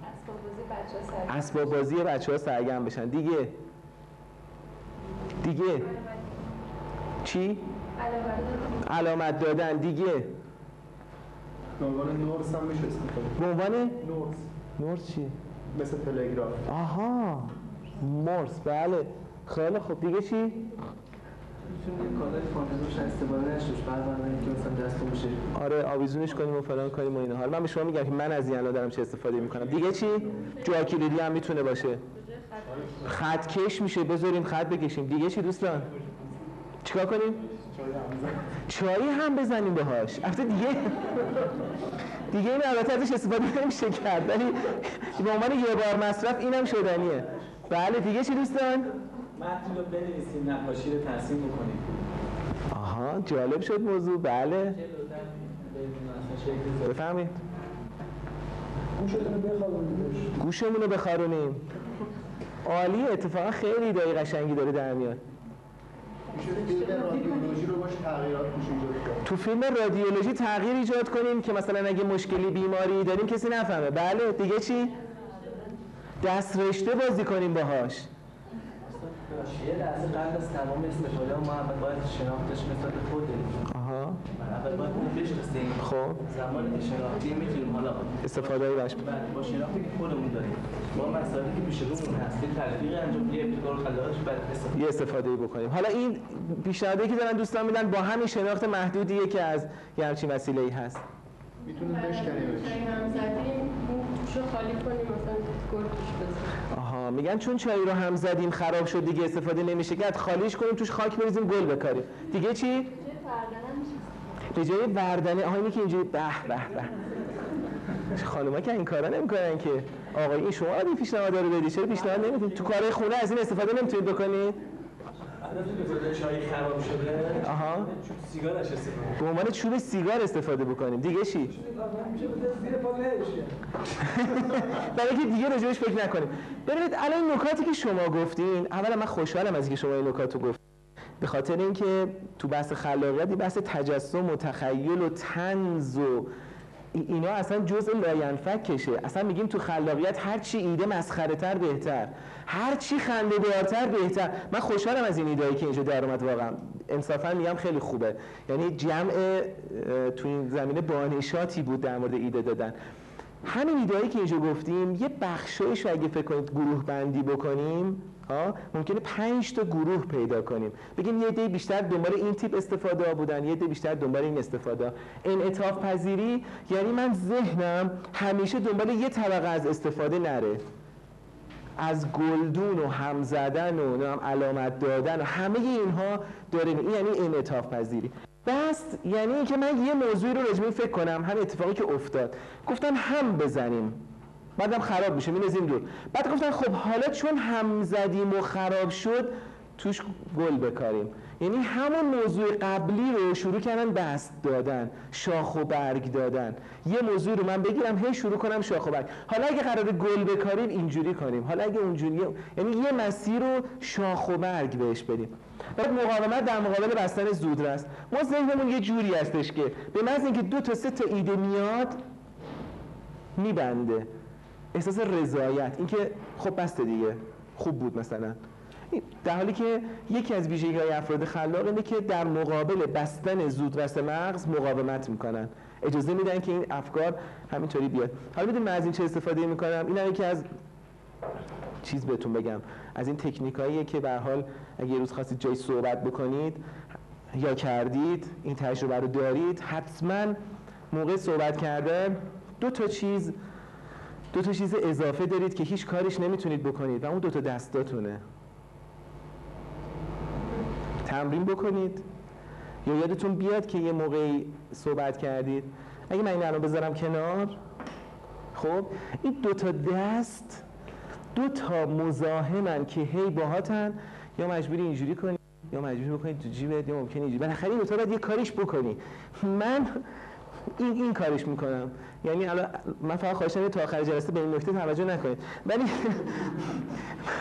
اسباب بازی بچه‌ها سرگرم بشن. دیگه چی؟ علامت دادن. دیگه به عنوان نورس هم میشه استفاده. به عنوان نورس چی؟ مثل تلگراف. آها مورس. بله خیلی خوب. دیگه چی؟ میتونید کالای فانتزوش استفاده نشوش برنامه که مثلا دستو میشه. آره آویزونش کنیم و فلان کنیم و اینا. حالا من به شما میگم که من از این الان دارم چه استفاده میکنم. دیگه چی؟ جای کلیدی هم میتونه باشه. خط کش میشه، بذاریم خط بکشیم. دیگه چی دوستان؟ چیکار کنیم؟ چایی هم بزنیم باهاش. البته دیگه این البته ازش استفاده نمیشه کرد، ولی به عنوان یه بار مصرف اینم شدنیه. بله دیگه چی دوستان؟ متن رو بنویسیم، نقاشی رو ترسیم بکنیم. آها جالب شد موضوع. بله بفهمید. گوشمون رو بخارونیم. عالیه، اتفاقا خیلی ایده قشنگی داره در میاد. رادیولوژی رو باش تغییرات میشه. تو فیلم رادیولوژی تغییر ایجاد کنیم که مثلا اگه مشکلی بیماری داریم کسی نفهمه. بله دیگه چی؟ دست رشته بازی کنیم باهاش. یه لحظه قبل از تمام استفاده ما اول باید شناختش مثل خود داریم. آها. اول باید اون بشناسیم. خب. زمان شناختی میتونیم حالا استفاده‌ای باش. با شناختی که خودمون داریم. با مسائلی که پیش رومون هست، تلفیق انجام یه ابتکار خلاقش بعد یه استفاده‌ای بکنیم. حالا این پیشنهادی که دارن دوستان میدن با همین شناخت محدودیه که از یه همچین وسیله‌ای هست. میتونیم بشکنیمش. هم زدیم توشو خالی کنیم مثلا گل توش بزنیم. آها میگن چون چای رو هم زدیم خراب شد دیگه استفاده نمیشه کرد، خالیش کنیم توش خاک بریزیم گل بکاریم. دیگه چی؟ به جای وردنه. آها اینی که اینجوری به به به. خانوما که این کارا نمیکنن که. آقا این شما این پیشنهاد رو بدید، چرا پیشنهاد نمیدید؟ تو کارهای خونه از این استفاده نمیتونید بکنید؟ چای خراب شده. آها. چوب سیگارش استفاده. به عنوان چوب سیگار استفاده بکنیم. دیگه چی؟ برای اینکه دیگه راجعش فکر نکنیم. ببینید الان نکاتی که شما گفتین، اولا من خوشحالم از اینکه شما این نکات رو گفتین. به خاطر اینکه تو بحث خلاقیت، بحث تجسم و تخیل و طنز و اینا اصلا جزء لاینفکشه. اصلا میگیم تو خلاقیت هر چی ایده مسخره‌تر بهتر، هر چی خنده‌دارتر بهتر. من خوشحالم از این ایده‌ای که اینجا در اومد، واقعا انصافا میگم خیلی خوبه. یعنی جمع تو این زمینه بانشاتی بود در مورد ایده دادن. همین ایده‌ای که اینجا گفتیم یه بخشایش رو اگه فکر کنید گروه بندی بکنیم، ممکنه 5 تا گروه پیدا کنیم. بگیم یه عده بیشتر دنبال این تیپ استفاده ها بودن، یه عده بیشتر دنبال این استفاده. انعطاف پذیری یعنی من ذهنم همیشه دنبال یه طبقه از استفاده نره، از گلدون و هم زدن و علامت دادن و همه اینها داره. این یعنی انعطاف پذیری. بس یعنی اینکه من یه موضوعی رو راجع به فکر کنم، هم اتفاقی که افتاد گفتن هم بزنیم بعدم خراب میشه می‌ریزیم دور. بعد گفتن خب حالا چون هم زدیم و خراب شد توش گل بکاریم. یعنی همون موضوع قبلی رو شروع کردن بست دادن، شاخ و برگ دادن. یه موضوع رو من بگیرم هی شروع کنم شاخ و برگ. حالا اگه قراره گل بکاریم اینجوری کنیم، حالا اگه اونجوری، یعنی یه مسیر رو شاخ و برگ بهش بدیم. بعد مقاومت در مقابل بستن زودرس. ما ذهنمون یه جوری هستش که به محض اینکه 2 تا 3 تا ایده میاد میبنده. احساس رضایت، اینکه خب بسته دیگه، خوب بود مثلا. در حالی که یکی از ویژگی‌های افراد خلاق اینه که در مقابل بستن زودرس مغز مقاومت میکنن، اجازه میدن که این افکار همینطوری بیاد. حالا میدونم من از این چه استفاده میکنم. این یکی از چیز بهتون بگم، از این تکنیکاییه که به هر حال اگه یه روز خواستید جای صحبت بکنید یا کردید، این تجربه رو دارید، حتما موقع صحبت کردن 2 تا چیز اضافه دارید که هیچ کارش نمیتونید بکنید و اون 2 تا دستاتونه. تمرین بکنید یا یادتون بیاد که یه موقعی صحبت کردید. اگه من این الان بذارم کنار، خب این 2 تا دست 2 تا مزاحمن که هی باهاتن، یا مجبوری اینجوری کنی یا مجبوری بکنید تو جیبت، یا ممکنه اینجوری. بالاخره این 2 تا باید یه کاریش بکنی. من این کارش میکنم. یعنی الان من فقط خواهشم تا آخر جلسه به این نکته توجه نکنید، ولی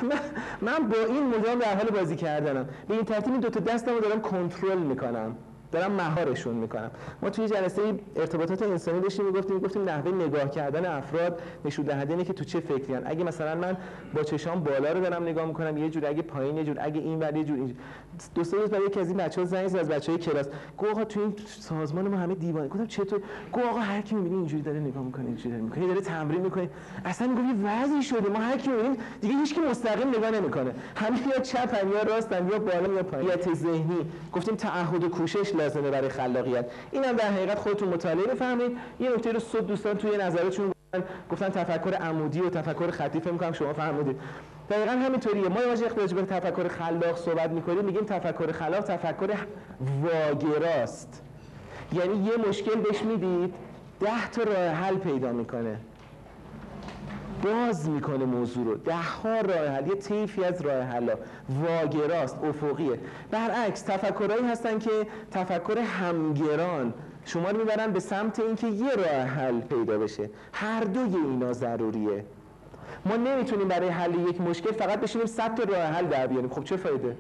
من با این مدام در حال بازی کردنم. به این ترتیب این 2 تا دستمو دارم کنترل میکنم. دارم مهارشون میکنم. ما توی جلسه ارتباطات انسانی داشتیم میگفتیم نحوه نگاه کردن افراد نشون دهنده اینه که تو چه فکری ان. اگه مثلا من با چشام بالا رو دارم نگاه میکنم یه جور، اگه پایین یه جور، اگه این ور یه جور. دو سه روز بعد یکی از این بچه‌ها زنگ زد، از بچه‌های کلاس، گفت آقا تو این سازمان ما همه دیوانه. گفتم چطور؟ گفت آقا هر کی می‌بینی اینجوری داره نگاه میکنه، اینجوری داره میکنه، داره تمرین میکنه. اصلا میگم یه وضعی شده ما هر کی می‌بینیم دیگه هیچ کی مستقیم نگاه نمیکنه، همه یا چپن یا راستن یا بالا یا پایین. یا ذهنی گفتیم تعهد و کوشش لازمه برای خلاقیت. اینم در حقیقت خودتون مطالعه بفهمید. یه نکته رو صد دوستان توی نظراتشون گفتن تفکر عمودی و تفکر خطی، فکر می‌کنم شما فهمیدید. دقیقاً همینطوریه. ما وقتی راجع به تفکر خلاق صحبت می‌کنیم میگیم تفکر خلاق تفکر واگراست. یعنی یه مشکل بهش میدید 10 تا راه حل پیدا میکنه، باز میکنه موضوع رو، 10 ها راه حل، یه طیفی از راه حلا. واگراست، افقیه. برعکس تفکرایی هستن که تفکر همگران شما رو میبرن به سمت اینکه یه راه حل پیدا بشه. هر دوی اینا ضروریه. ما نمیتونیم برای حل یک مشکل فقط بشینیم 100 تا راه حل در بیاریم. خب چه فایده؟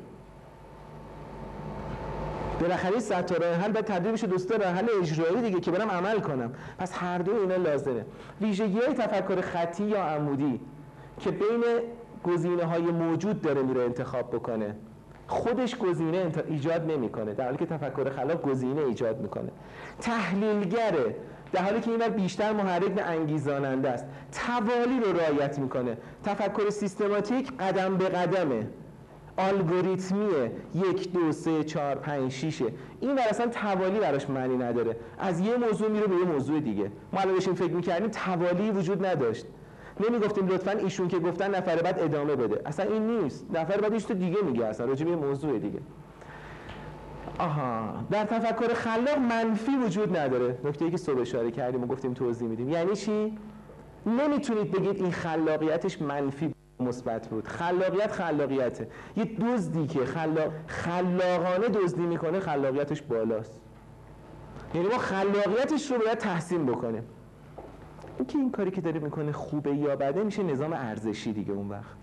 بالاخره 100 تا راه حل باید تبدیل بشه 200 تا راه حل اجرایی دیگه که برام عمل کنم. پس هر دو اینا لازمه. ویژگی‌های تفکر خطی یا عمودی که بین گزینه‌های موجود داره میره انتخاب بکنه، خودش گزینه ایجاد نمیکنه، در حالی که تفکر خلاق گزینه ایجاد میکنه. تحلیلگره، در حالی که اینور بیشتر محرک و انگیزاننده است. توالی رو رعایت میکنه. تفکر سیستماتیک قدم به قدمه، الگوریتمیه، 1 2 3 4 5 6. این اصلا توالی براش معنی نداره، از یه موضوع میره به یه موضوع دیگه. ما الان داشتیم فکر میکردیم توالی وجود نداشت، نمیگفتیم لطفاً ایشون که گفتن نفر بعد ادامه بده. اصلا این نیست، نفر بعدش تو دیگه میگه، اصلا راجع به یه موضوع دیگه. در تفکر خلاق منفی وجود نداره. نکته‌ای که صبح اشاره کردیم و گفتیم توضیح میدیم. یعنی چی؟ نمیتونید بگید این خلاقیتش منفی مثبت بود. خلاقیته. یه دزدی که خلاقانه دزدی میکنه خلاقیتش بالاست. یعنی ما خلاقیتش رو باید تحسین بکنیم. اینکه این کاری که داره میکنه خوبه یا بده میشه نظام ارزشی دیگه. اون وقت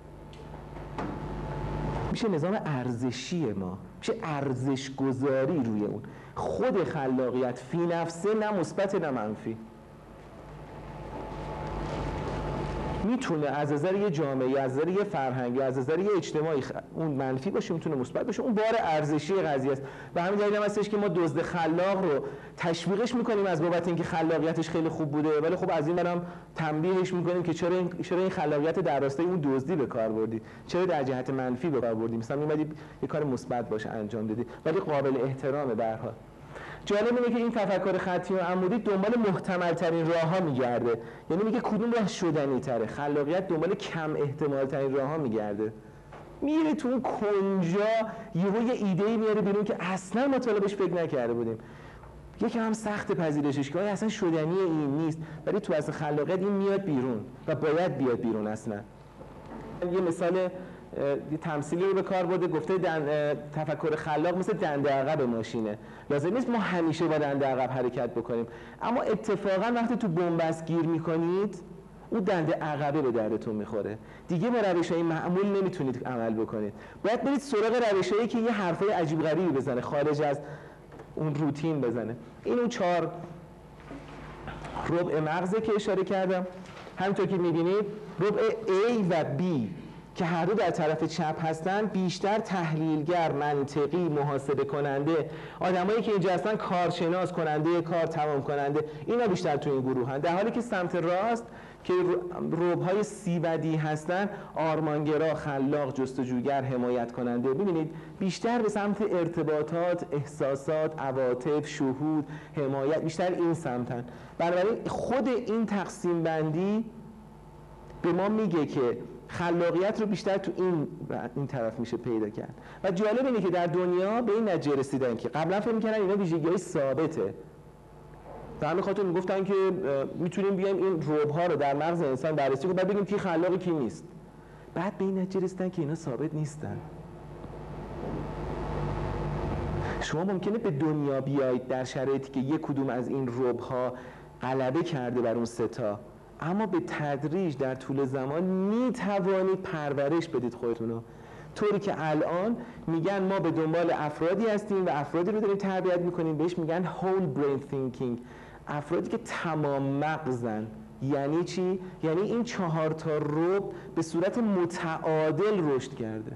میشه نظام ارزشی ما، میشه ارزش گذاری روی اون. خود خلاقیت فی نفسه نه مثبت نه منفی. میتونه از نظر یه جامعه، از نظر یه فرهنگی، از نظر یه اجتماعی اون منفی باشه، میتونه مثبت باشه. اون بار ارزشی قضیه است. و همین دلیل هم هستش که ما دزد خلاق رو تشویقش میکنیم از بابت اینکه خلاقیتش خیلی خوب بوده، ولی خب از این برم تنبیهش میکنیم که چرا این خلاقیت در راستای اون دزدی به کار بردی، چرا در جهت منفی به کار بردی، مثلا میمدی یه کار مثبت باشه انجام دادی، ولی قابل احترامه به هر حال. جالب اینه که این تفکر خطی و عمودی دنبال محتمل ترین راه ها میگرده. یعنی میگه کدوم راه شدنی تره. خلاقیت دنبال کم احتمال ترین راه ها میگرده. میره تو اون کنجا یه ایده‌ای میاره بیرون که اصلا ما تا حالا بهش فکر نکرده بودیم. یکی هم سخت پذیرشش که اصلا شدنی این نیست، ولی تو اصل خلاقیت این میاد بیرون و باید بیاد بیرون. اصلا یه مثال یه تمثیلی رو به کار برده، گفته تفکر خلاق مثل دنده عقب ماشینه. لازم نیست ما همیشه با دنده عقب حرکت بکنیم، اما اتفاقا وقتی تو بنبست گیر میکنید اون دنده عقبه به دردتون میخوره دیگه. با روش‌های معمول نمیتونید عمل بکنید، باید برید سراغ روش‌هایی که یه حرفای عجیب غریبی بزنه، خارج از اون روتین بزنه. این اون 4 ربع مغزه که اشاره کردم. همونطور که میبینید ربع A و B که هر دو در طرف چپ هستن بیشتر تحلیلگر، منطقی، محاسبه کننده، آدمایی که اینجا هستن کارشناس، کننده کار، تمام کننده، اینا بیشتر تو این گروه هستن. در حالی که سمت راست که ربع‌های C و D هستن آرمانگرا، خلاق، جستجوگر، حمایت کننده. ببینید بیشتر به سمت ارتباطات، احساسات، عواطف، شهود، حمایت، بیشتر این سمتن. بنابراین خود این تقسیم بندی به ما میگه که خلاقیت رو بیشتر تو این طرف میشه پیدا کرد. و جالب اینه که در دنیا به این نتیجه رسیدن که قبلا فکر می‌کردن اینا ویژگی‌های ثابته. به همین خاطر میگفتن که میتونیم بیایم این ربع‌ها رو در مغز انسان بررسی کنیم بعد بگیم کی خلاقه کی نیست. بعد به این نتیجه رسیدن که اینا ثابت نیستن. شما ممکنه به دنیا بیایید در شرایطی که یک کدوم از این ربع‌ها غلبه کرده بر اون 3 تا، اما به تدریج در طول زمان می توانید پرورش بدید خودتون رو طوری که الان میگن ما به دنبال افرادی هستیم و افرادی رو داریم تربیت میکنیم بهش میگن whole brain thinking، افرادی که تمام مغزن. یعنی چی؟ یعنی این 4 تا ربع به صورت متعادل رشد کرده.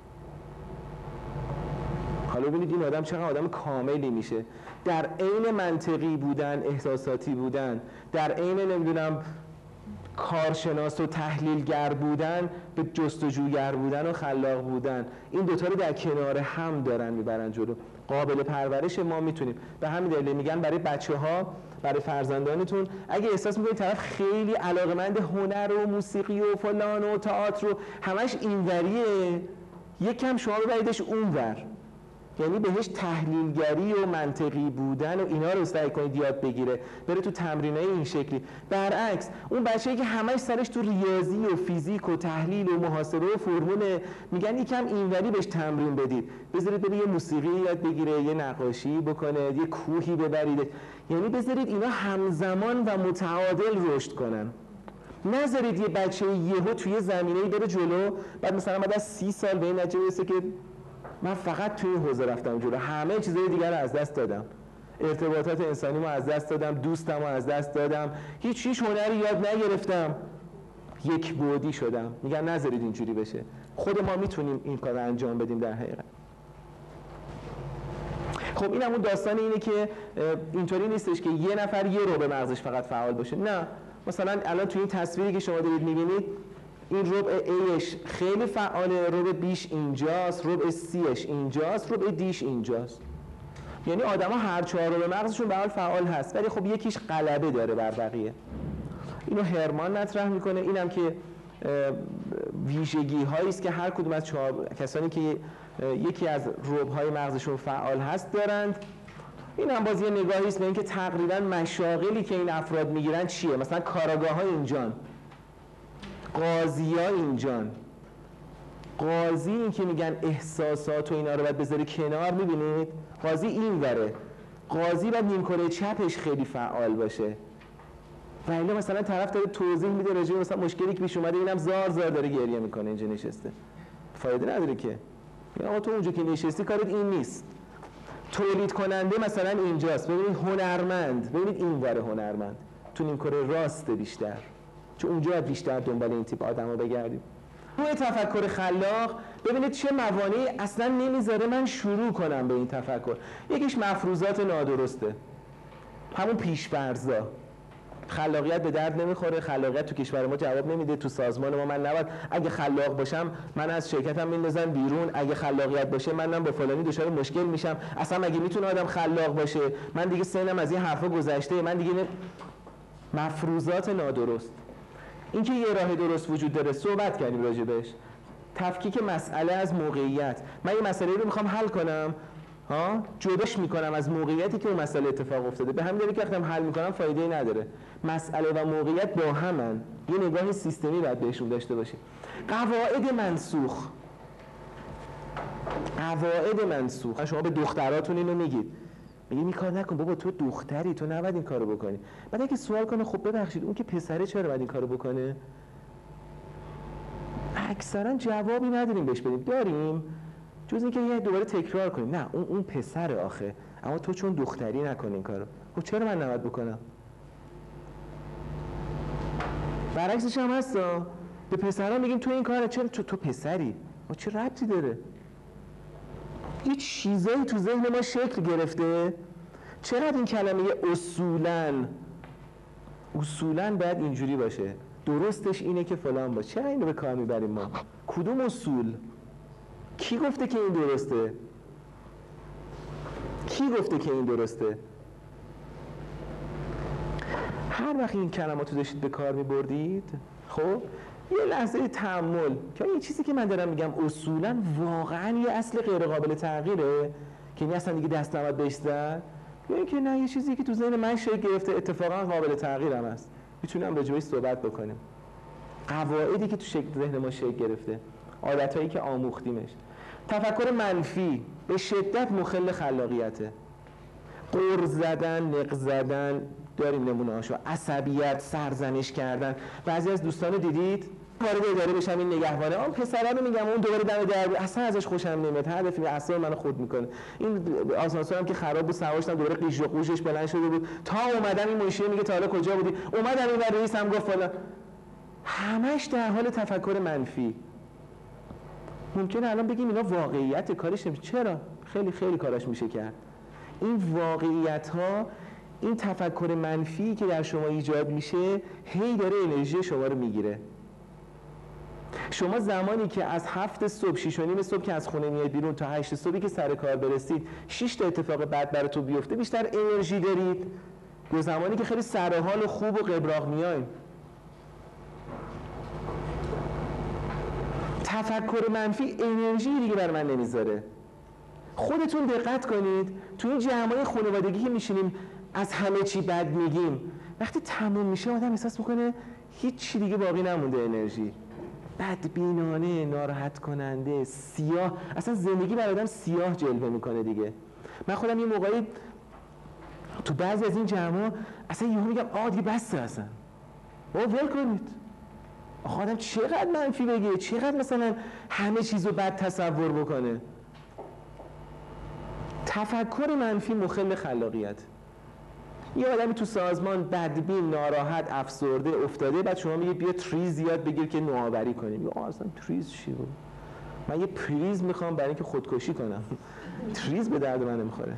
حالا ببینید این آدم چقدر آدم کاملی میشه، در عین منطقی بودن، احساساتی بودن، در عین نمیدونم کارشناس و تحلیلگر بودن به جستجوگر بودن و خلاق بودن، این دوتا رو در کنار هم دارن میبرن جلو. قابل پرورش ما میتونیم. به همین دلیل میگن برای بچه‌ها، برای فرزندانتون اگه احساس میکنید طرف خیلی علاقه‌مند هنر و موسیقی و فلان و تئاتر و همش اینوریه، یکم شما ببریدش اونور، یعنی بهش تحلیلگری و منطقی بودن و اینا رو سعی کنید یاد بگیره، بره تو تمرینای این شکلی. برعکس اون بچه‌ای که همش سرش تو ریاضی و فیزیک و تحلیل و محاسبه و فرمول، میگن یکم اینوری بهش تمرین بدید، بذارید بره یه موسیقی یاد بگیره، یه نقاشی بکنه، یه کوهی ببرید، یعنی بذارید اینا همزمان و متعادل رشد کنن. نذارید یه بچه یهو توی زمینه‌ای بره جلو، بعد مثلا بعد از 30 سال به این نتیجه برسه که من فقط توی این حوزه رفتم جلو، همه چیزای دیگر رو از دست دادم، ارتباطات انسانیمو از دست دادم، دوستمو از دست دادم، هیچ هنری یاد نگرفتم، یک بعدی شدم. میگن نذارید اینجوری بشه. خود ما میتونیم این کار رو انجام بدیم در حقیقت. خب این همون داستان اینه که اینطوری نیستش که یه نفر یه ربع مغزش فقط فعال باشه. نه، مثلا الان توی این تصویری که شما دارید میبینید این ربع Aش خیلی فعاله، ربع Bش اینجاست، ربع Cش اینجاست، ربع Dش اینجاست. یعنی آدما هر 4 ربع مغزشون به حال فعال هست، ولی خب یکیش غلبه داره بر بقیه. اینو هرمان مطرح میکنه. اینم که ویژگی هایی است که هر کدوم از 4 کسانی که یکی از ربع‌های مغزشون فعال هست دارند. این هم باز یه نگاهی است به اینکه تقریبا مشاغلی که این افراد میگیرن چیه. مثلا کاراگاه‌ها اینجان، قاضی‌ها اینجان. قاضی این که میگن احساسات و اینا رو باید بذاره کنار، میبینید قاضی این وره، قاضی باید نیمکره چپش خیلی فعال باشه. و الا مثلا طرف داره توضیح میده راجع به مثلا مشکلی که پیش اومده، اینم زار داره گریه میکنه اینجا نشسته، فایده نداره که. یا تو اونجا که نشستی کارت این نیست. تولید کننده مثلا اینجاست، ببینید هنرمند، ببینید این وره هنرمند تو نیمکره راست بیشتر، چون اونجا بیشتر دنبال این تیپ آدم‌ها بگردیم. روی تفکر خلاق ببینید چه موانعی اصلا نمیذاره من شروع کنم به این تفکر. یکیش مفروضات نادرسته، همون پیش‌فرضا. خلاقیت به درد نمیخوره، خلاقیت تو کشور ما جواب نمیده، تو سازمان ما من نباید اگه خلاق باشم من از شرکتم میندازن بیرون، اگه خلاقیت باشه منم با فلانی دچار مشکل میشم، اصلا مگه میتونه آدم خلاق باشه، من دیگه سنم از این حرفا گذشته، من دیگه مفروضات نادرست. اینکه یه راه درست وجود داره، صحبت کردیم راجع بهش. تفکیک مسئله از موقعیت. من یه مسئله رو میخوام حل کنم، جداش میکنم از موقعیتی که اون مسئله اتفاق افتاده. به همین دلیل که وقتی حل میکنم فایده‌ای نداره. مسئله و موقعیت با همن. یه نگاه سیستمی باید بهشون داشته باشیم. قواعد منسوخ. شما به دختراتون اینو میگید، میگه این کار نکن بابا، تو دختری، تو نباید این کارو بکنی. بعد اگه سوال کنه خب ببخشید اون که پسره چرا باید این کارو بکنه؟ اکثرا جوابی نداریم بهش بدیم. داریم جز اینکه یه دوباره تکرار کنیم، نه اون پسره آخه، اما تو چون دختری نکن این کارو. خب چرا من نباید بکنم؟ برعکسش هم هستا، به پسرا میگیم تو این کاره، چرا تو پسری؟ چه ربطی داره؟ یه چیزایی تو ذهن ما شکل گرفته. چرا این کلمه اصولاً باید اینجوری باشه، درستش اینه که فلان باشه؟ چرا اینو به کار میبریم ما؟ کدوم اصول؟ کی گفته که این درسته؟ هر وقت این کلماتو داشتید به کار میبردید، خب یه لحظه تأمل که این چیزی که من دارم میگم اصولاً واقعاً یه اصل غیر قابل تغییره که این اصلا دیگه دست نباید بهش زد، یا اینکه نه یه چیزی که تو ذهن من شکل گرفته اتفاقاً قابل تغییرم است، میتونم راجع بهش صحبت بکنیم. قواعدی که تو ذهن ما شکل گرفته، عادتایی که آموختیمش. تفکر منفی به شدت مخل خلاقیته. قرض زدن، نق زدن، داریم نمونه‌هاشو. عصبیت، سرزنش کردن. بعضی از دوستان رو دیدید وارد اداره بشم این نگهبانه اون پسرا رو میگم اون دوباره دم در اصلا ازش خوشم نمیاد، هر دفعه اعصاب منو خورد میکنه. این آسانسورم که خراب بود سوارشم دوباره قیش و قوشش بلند شده بود تا اومدم این مشیر میگه تا حالا کجا بودی؟ اومدم این ور رئیس هم گفت فلان. همش در حال تفکر منفی. ممکنه الان بگیم اینا واقعیت کارش نمیشه. چرا؟ خیلی خیلی کاراش میشه کرد. این واقعیت ها، این تفکر منفی که در شما ایجاد میشه هی داره انرژی شما رو میگیره. شما زمانی که از 7 صبح 6 و نیم صبح که از خونه میاد بیرون تا 8 صبحی که سر کار برسید 6 تا اتفاق بد براتون بیفته بیشتر انرژی دارید یا زمانی که خیلی سر حال و خوب و قبراق میاین؟ تفکر منفی انرژی دیگه بر من نمیذاره. خودتون دقت کنید تو این جمعای خانوادگی که میشینیم از همه چی بد میگیم، وقتی تموم میشه آدم احساس میکنه هیچ چی دیگه باقی نمونده انرژی. بدبینانه، ناراحت کننده، سیاه، اصلا زندگی برای آدم سیاه جلوه میکنه دیگه. من خودم یه موقعی تو بعضی از این جمعا اصلا یهو میگم دیگه بسه، اصلا ول کنید. آدم چقدر منفی بگه، چقدر مثلا همه چیزو بد تصور بکنه. تفکر منفی مخل خلاقیت. یه آدمی تو سازمان بدبین، ناراحت، افسرده افتاده، بعد شما میگید بیا تریز یاد بگیر که نوآوری کنیم. اصلا تریز چی بود؟ من یه پریز میخوام برای اینکه خودکشی کنم. تریز به درد من نمیخوره.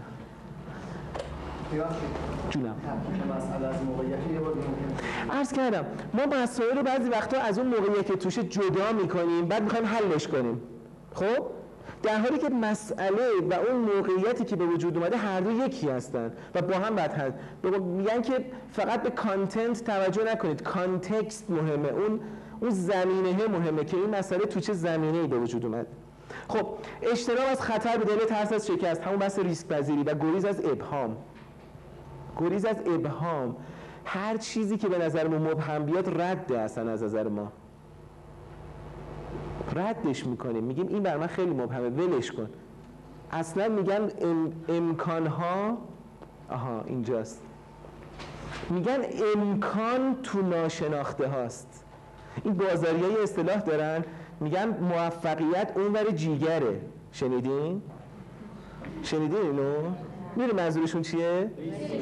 جونم. مسئله از موقعیت یه بار عرض کردم ما مسائل رو بعضی وقتا از اون موقعیت که توشه جدا میکنیم بعد میخوایم حلش کنیم. خب در حالی که مسئله و اون موقعیتی که به وجود اومده هر دو یکی هستن و با هم باید حل. میگن که فقط به کانتنت توجه نکنید، کانتکست مهمه، اون زمینه مهمه که این مسئله تو چه زمینه‌ای به وجود اومد. خب اجتناب از خطر به دلیل ترس از شکست، همون بحث ریسک پذیری و گریز از ابهام. گریز از ابهام، هر چیزی که به نظرمون مبهم بیاد رده اصلا از نظر ما. ردش میکنیم، میگیم این بر من خیلی مبهمه، ولش کن. اصلا میگن امکانها اینجاست. میگن امکان تو ناشناخته هاست. این بازاریای اصطلاح دارن، میگن موفقیت اونور جیگره. شنیدین اینو؟ میره منظورشون چیه؟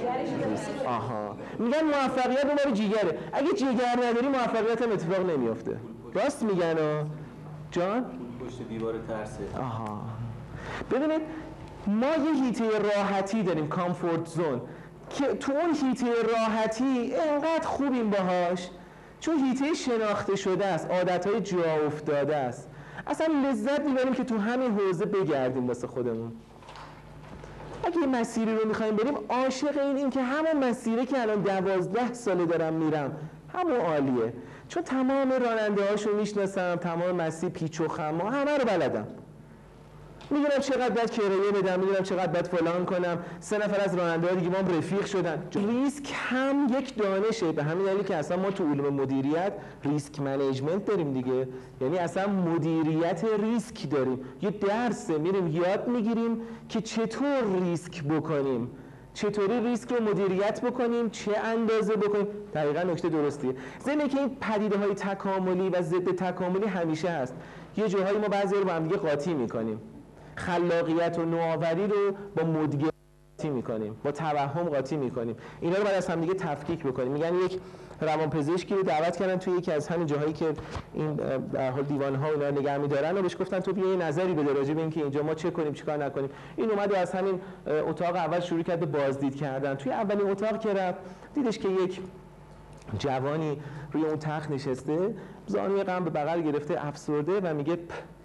میگن موفقیت اونور جیگره. اگه جیگر نداری موفقیت هم اتفاق نمیافته. راست میگن جان؟ پشت دیوار ترسه. ببینید ما یه هیته راحتی داریم، کامفورت زون، که تو اون هیته راحتی انقدر خوبیم باهاش چون هیته شناخته شده است، عادتهای جا افتاده است. اصلا لذت میبریم که تو همین حوزه بگردیم واسه خودمون. اگه یه مسیری رو میخوایم بریم عاشق این که همون مسیری که الان 12 ساله دارم میرم همون عالیه، چون تمام راننده هاشو میشناسم، تمام مسیر پیچ و خم همه رو بلدم، میدونم چقدر باید کرایه بدم، میدونم چقدر باید فلان کنم. 3 نفر از راننده ها دیگه ما هم رفیق شدن. ریسک هم یک دانشه، به همین دلیل که اصلا ما تو علوم مدیریت ریسک منیجمنت داریم دیگه، یعنی اصلا مدیریت ریسک داریم. یه درسه میریم یاد میگیریم که چطور ریسک بکنیم، چطوری ریسک رو مدیریت بکنیم، چه اندازه بکنیم. دقیقاً نکته درستیه. ضمن که این پدیده های تکاملی و ضد تکاملی همیشه هست. یه جاهایی ما بعضی رو با هم دیگه قاطی میکنیم. خلاقیت و نوآوری رو با مدگری قاطی میکنیم، با توهم قاطی میکنیم. اینا رو باید از هم دیگه تفکیک بکنیم. میگن یک روانپزشکی رو دعوت کردن توی یکی از همین جاهایی که این در حال دیوان‌ها اینا نگه می‌دارن و بهش گفتن تو بیا یه نظری بده راجع به اینکه اینجا ما چه کنیم چیکار نکنیم. این اومد و از همین اتاق اول شروع کرد به بازدید کردن. توی اولین اتاق که رفت دیدش که یک جوانی روی اون تخت نشسته، زانوی غم به بغل گرفته، افسرده و میگه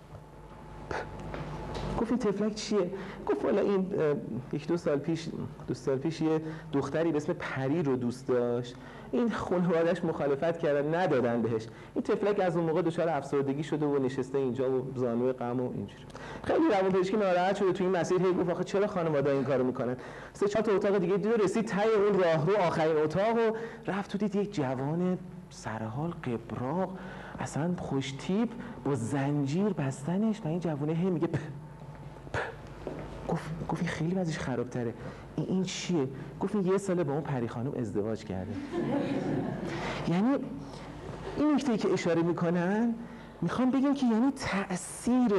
گفت این تفلک چیه؟ گفت والا این 1-2 سال پیش یه دختری به اسم پری رو دوست داشت، این خانواده‌اش مخالفت کردن ندادن بهش، این تفلک از اون موقع دچار افسردگی شده و نشسته اینجا و زانوی غم و اینجوری. خیلی روانپزشکی ناراحت شده تو این مسیر، هی گفت آخه چرا خانواده‌ها این کارو میکنن. 3-4 تا اتاق دیگه دید، رسید ته اون راهرو آخرین اتاق و رفت تو، دید یک جوان سرحال قبراق اصلا خوش تیپ با زنجیر بستنش و این جوونه هی میگه گفت این خیلی وضعش خرابتره. این چیه؟ گفت این 1 ساله با اون پری خانم ازدواج کرده. یعنی این نکته‌ای که اشاره میکنن میخوام بگم که یعنی تأثیر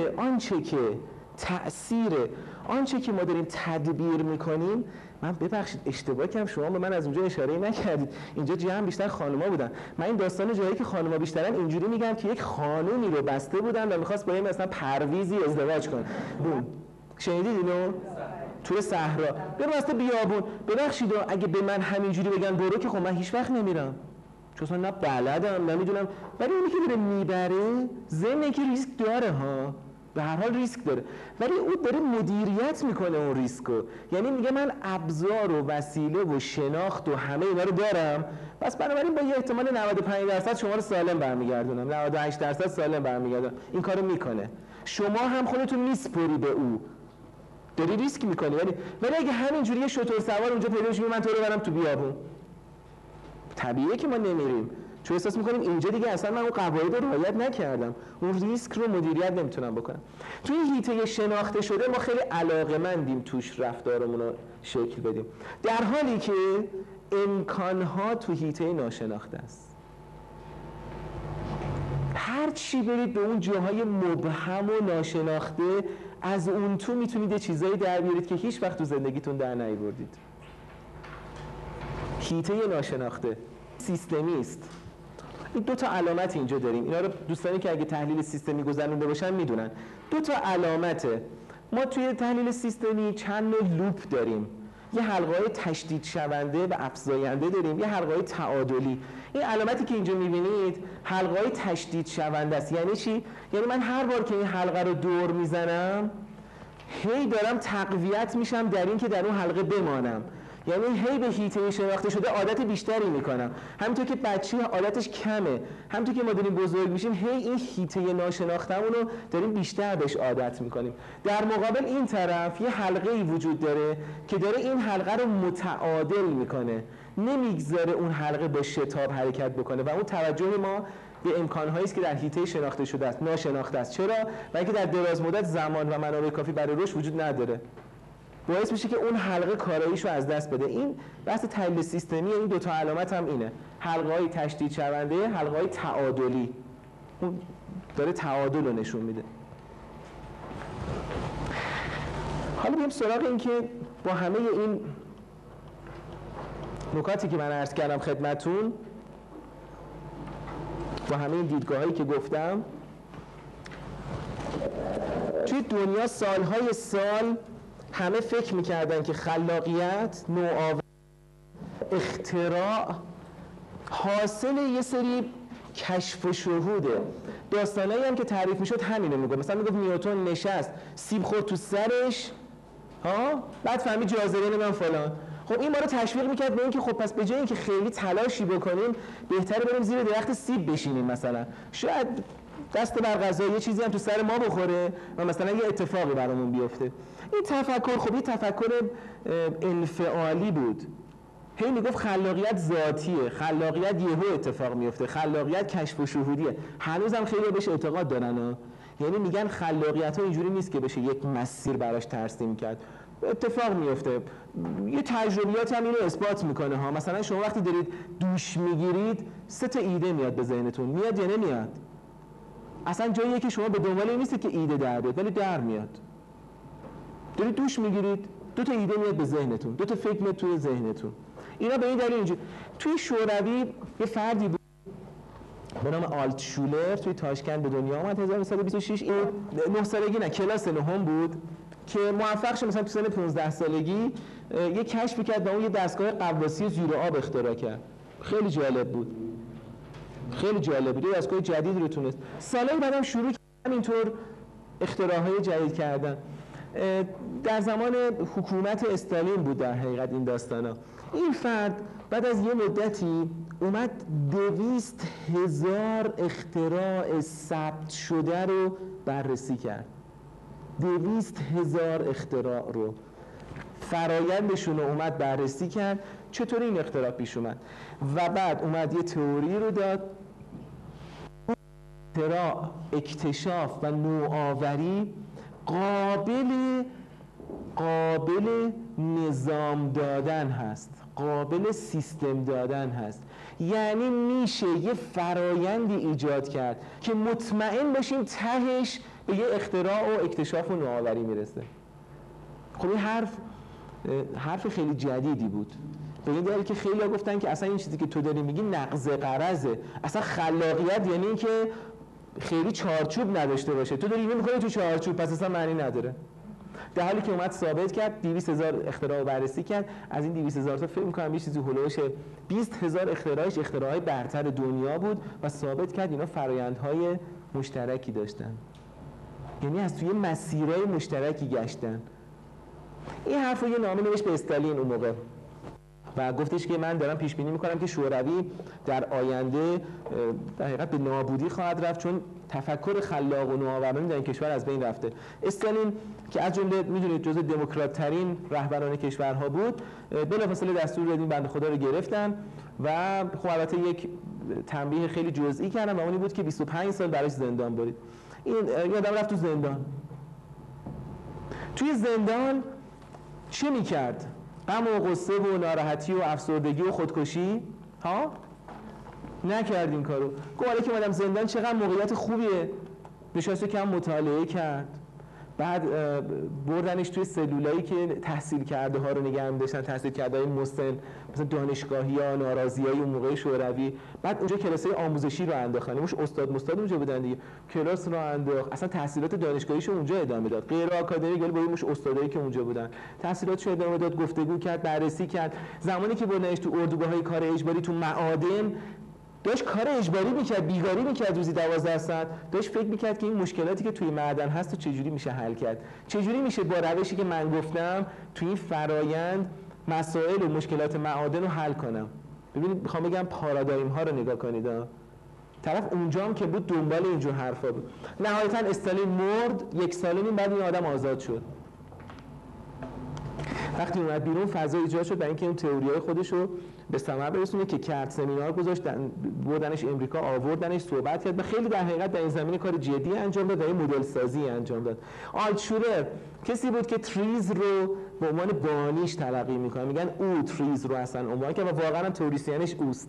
آنچه که ما داریم تدبیر میکنیم. من ببخشید اشتباه کردم، شما به من از اونجا اشاره نکردید. اینجا جمع بیشتر خانوما بودن. من این داستان جایی که خانوما بیشترن اینجوری میگم که یک خانومی رو بسته بودن و میخواست با این مثلا پرویزی ازدواج کنه. بوم. شنیدید اینو؟ توی صحرا به واسطه بیابون. ببخشید اگه به من همینجوری بگن برو که خب من هیچ وقت نمیرم، چون نه بلدم نمیدونم. ولی اونی که داره میبره ضمن که ریسک داره ها، به هر حال ریسک داره، ولی او داره مدیریت میکنه اون ریسکو. یعنی میگه من ابزار و وسیله و شناخت و همه اینا رو دارم، پس بنابراین با یه احتمال 95% شما رو سالم برمیگردونم، 98% سالم برمیگردونم. این کارو میکنه. شما هم خودتون میسپری به او، داری ریسک میکنی. ولی اگه همینجوری یه شتر سوار اونجا پیدا بشه من تو رو برم تو بیابون، طبیعیه که ما نمیریم، چون احساس میکنیم اینجا دیگه اصلا من اون قواعد رو رعایت نکردم، اون ریسک رو مدیریت نمیتونم بکنم. توی حیطه شناخته شده ما خیلی علاقه‌مندیم توش رفتارمون رو شکل بدیم، در حالی که امکانها تو حیطه ناشناخته است. هر چی برید به اون جاهای مبهم و ناشناخته، از اون تو میتونید یه چیزایی در بیارید که هیچ وقت تو زندگیتون در نیاوردید. حیطه ناشناخته سیستمی است. این 2 تا علامت اینجا داریم. اینا رو دوستانی که اگه تحلیل سیستمی گذرونده باشن میدونن. 2 تا علامته. ما توی تحلیل سیستمی چند نوع لوپ داریم. یه حلقه‌های تشدید شونده و افزاینده داریم، یه حلقه‌های تعادلی. این علامتی که اینجا می‌بینید حلقه‌های تشدید شونده است. یعنی چی؟ یعنی من هر بار که این حلقه رو دور میزنم هی دارم تقویت میشم در این که در اون حلقه بمانم. یعنی هی به حیطه شناخته شده عادت بیشتری میکنم. همونطور که بچه عادتش کمه، همونطور که ما داریم بزرگ میشیم هی این حیطه ناشناختمون رو داریم بیشتر بهش عادت میکنیم. در مقابل این طرف یه حلقه‌ای وجود داره که داره این حلقه رو متعادل میکنه، نمیگذاره اون حلقه با شتاب حرکت بکنه و اون توجه ما به امکان‌هایی است که در حیطه شناخته شده است ناشناخته است. چرا؟ برای اینکه در دراز مدت زمان و منابع کافی برای رشد وجود نداره، باعث میشه که اون حلقه کاراییشو از دست بده. این بحث تحلیل سیستمی. این 2 تا علامت هم اینه، حلقه‌های تشدید شونده، حلقه‌های تعادلی. اون داره تعادل رو نشون میده. حالا بریم سراغ این که با همه این نکاتی که من عرض کردم خدمتون، با همه این دیدگاه‌هایی که گفتم، توی دنیا سالهای سال همه فکر میکردن که خلاقیت، نوآوری، اختراع حاصل یه سری کشف و شهوده. داستانایی هم که تعریف میشد همینو میگفت. مثلا میگفت نیوتن نشست سیب خورد تو سرش بعد فهمید جاذبه نمیدونم فلان. خب این ما رو تشویق میکرد به این که خب پس به جای اینکه خیلی تلاشی بکنیم بهتره بریم زیر درخت سیب بشینیم، مثلا شاید دست بر قضا یه چیزی هم تو سر ما بخوره و مثلا یه اتفاقی برامون بیفته. این تفکر خب یه تفکر انفعالی بود. هی میگفت خلاقیت ذاتیه، خلاقیت یهو اتفاق میفته، خلاقیت کشف و شهودیه. هنوزم خیلی بهش اعتقاد دارن یعنی میگن خلاقیت ها اینجوری نیست که بشه یک مسیر براش ترسیم کرد، اتفاق میفته. یه تجربیات هم اینو اثبات میکنه ها. مثلا شما وقتی دارید دوش میگیرید 3 تا ایده میاد به ذهنتون، میاد یا نمیاد؟ اصلا جاییه که شما به دنبال این نیست که ایده در بیاد، ولی در میاد. دارید دوش میگیرید 2 تا ایده میاد به ذهنتون، 2 تا فکر میاد توی ذهنتون. اینا به این دلیل اینجوری. توی شوروی یه فردی بود به نام آلتشولر توی تاشکند به دنیا اومد 1926. این 9 سالگی نه کلاس 9 بود که موفق شد مثلا تو سن 15 سالگی یه کشفی کرد و اون یه دستگاه غواصی زیر آب اختراع کرد. خیلی جالب بود. خیلی جالب بود. یه دستگاه جدید رو تونست. سالهای بعدم شروع کرد اینطور اختراعهای جدید کردن. در زمان حکومت استالین بود در حقیقت این داستانا. این فرد بعد از یه مدتی اومد 200,000 اختراع ثبت شده رو بررسی کرد. 200,000 اختراع رو، فرایندشون رو اومد بررسی کرد، چطور این اختراع پیش اومد و بعد اومد یه تئوری رو داد. اختراع، اکتشاف و نوآوری قابل قابل نظام دادن هست، قابل سیستم دادن هست. یعنی میشه یه فرایندی ایجاد کرد که مطمئن باشیم تهش به یه اختراع و اکتشاف و نوآوری میرسه. خب این حرف خیلی جدیدی بود، به این دلیل که خیلی ها گفتن که اصلا این چیزی که تو داری میگی نقض قرضه، اصلا خلاقیت یعنی این که خیلی چارچوب نداشته باشه، تو داری اینو میکنی تو چارچوب، پس اصلا معنی نداره. در حالی که اومد ثابت کرد 200,000 اختراع رو بررسی کرد، از این 200,000 تا فکر می‌کنم یه چیزی هولوش 20,000 اختراعش اختراعای برتر دنیا بود و ثابت کرد اینا فرآیندهای مشترکی داشتن، یعنی از توی مسیرهای مشترکی گشتن. این حرف رو یه نامه نوشت به استالین اون موقع و گفتش که من دارم پیش بینی میکنم که شوروی در آینده در حقیقت به نابودی خواهد رفت، چون تفکر خلاق و نوآورانه در این کشور از بین رفته. استالین که از جمله میدونید جزء دموکرات ترین رهبران کشورها بود، بلافاصله دستور داد این بنده خدا رو گرفتن و خب البته یک تنبیه خیلی جزئی کردن و اونی بود که 25 سال براش زندان برید. این یادم رفت تو زندان. توی زندان چه میکرد؟ غم و غصه و ناراحتی و افسردگی و خودکشی ها نکرد این کارو. گفت که اومدم زندان چقدر موقعیت خوبیه، نشست کم مطالعه کرد، بعد بردنش توی سلولایی که تحصیل کرده ها رو نگه می‌داشتن، تحصیل کرده های مسن مثلا دانشگاهی‌ها، ناراضیای اون موقع شوروی، بعد اونجا کلاسای آموزشی رو انداختن، مش استاد اونجا بودن دیگه، کلاس رو انداخت، اصلا تحصیلات دانشگاهیشو اونجا ادامه داد، غیر آکادمیک ولی با مش استادایی که اونجا بودن تحصیلاتشو ادامه داد، گفتگو کرد، بررسی کرد. زمانی که بردنش تو اردوگاه‌های کار اجباری تو معادن داشت کار اجباری میکرد، بیگاری میکرد، روزی 12 ساعت داشت فکر میکرد که این مشکلاتی که توی معدن هست و چجوری میشه حل کرد، چجوری میشه با روشی که من گفتم توی این فرایند مسائل و مشکلات معادن رو حل کنم. ببینید میخوام بگم پارادایم ها رو نگاه کنید طرف اونجا که بود دنبال اینجور حرفا بود. نهایتا استالین مرد، 1 سال و نیم بعد این آدم آزاد شد. وقتی اومد بیرون فضا ایجاد شد برای اینکه این تئوریای خودش رو به ثمر برسونه که کرد، سمینار گذاشت، بردنش امریکا، آوردنش، صحبت کرد و خیلی در حقیقت در این زمینه کار جدی انجام داد و این مدل سازی انجام داد. آلتشورر کسی بود که تریز رو به عنوان بانیش تلقی میکنه، میگن او تریز رو اصلا عنوان کرد و واقعا هم تئوریسینش اوست.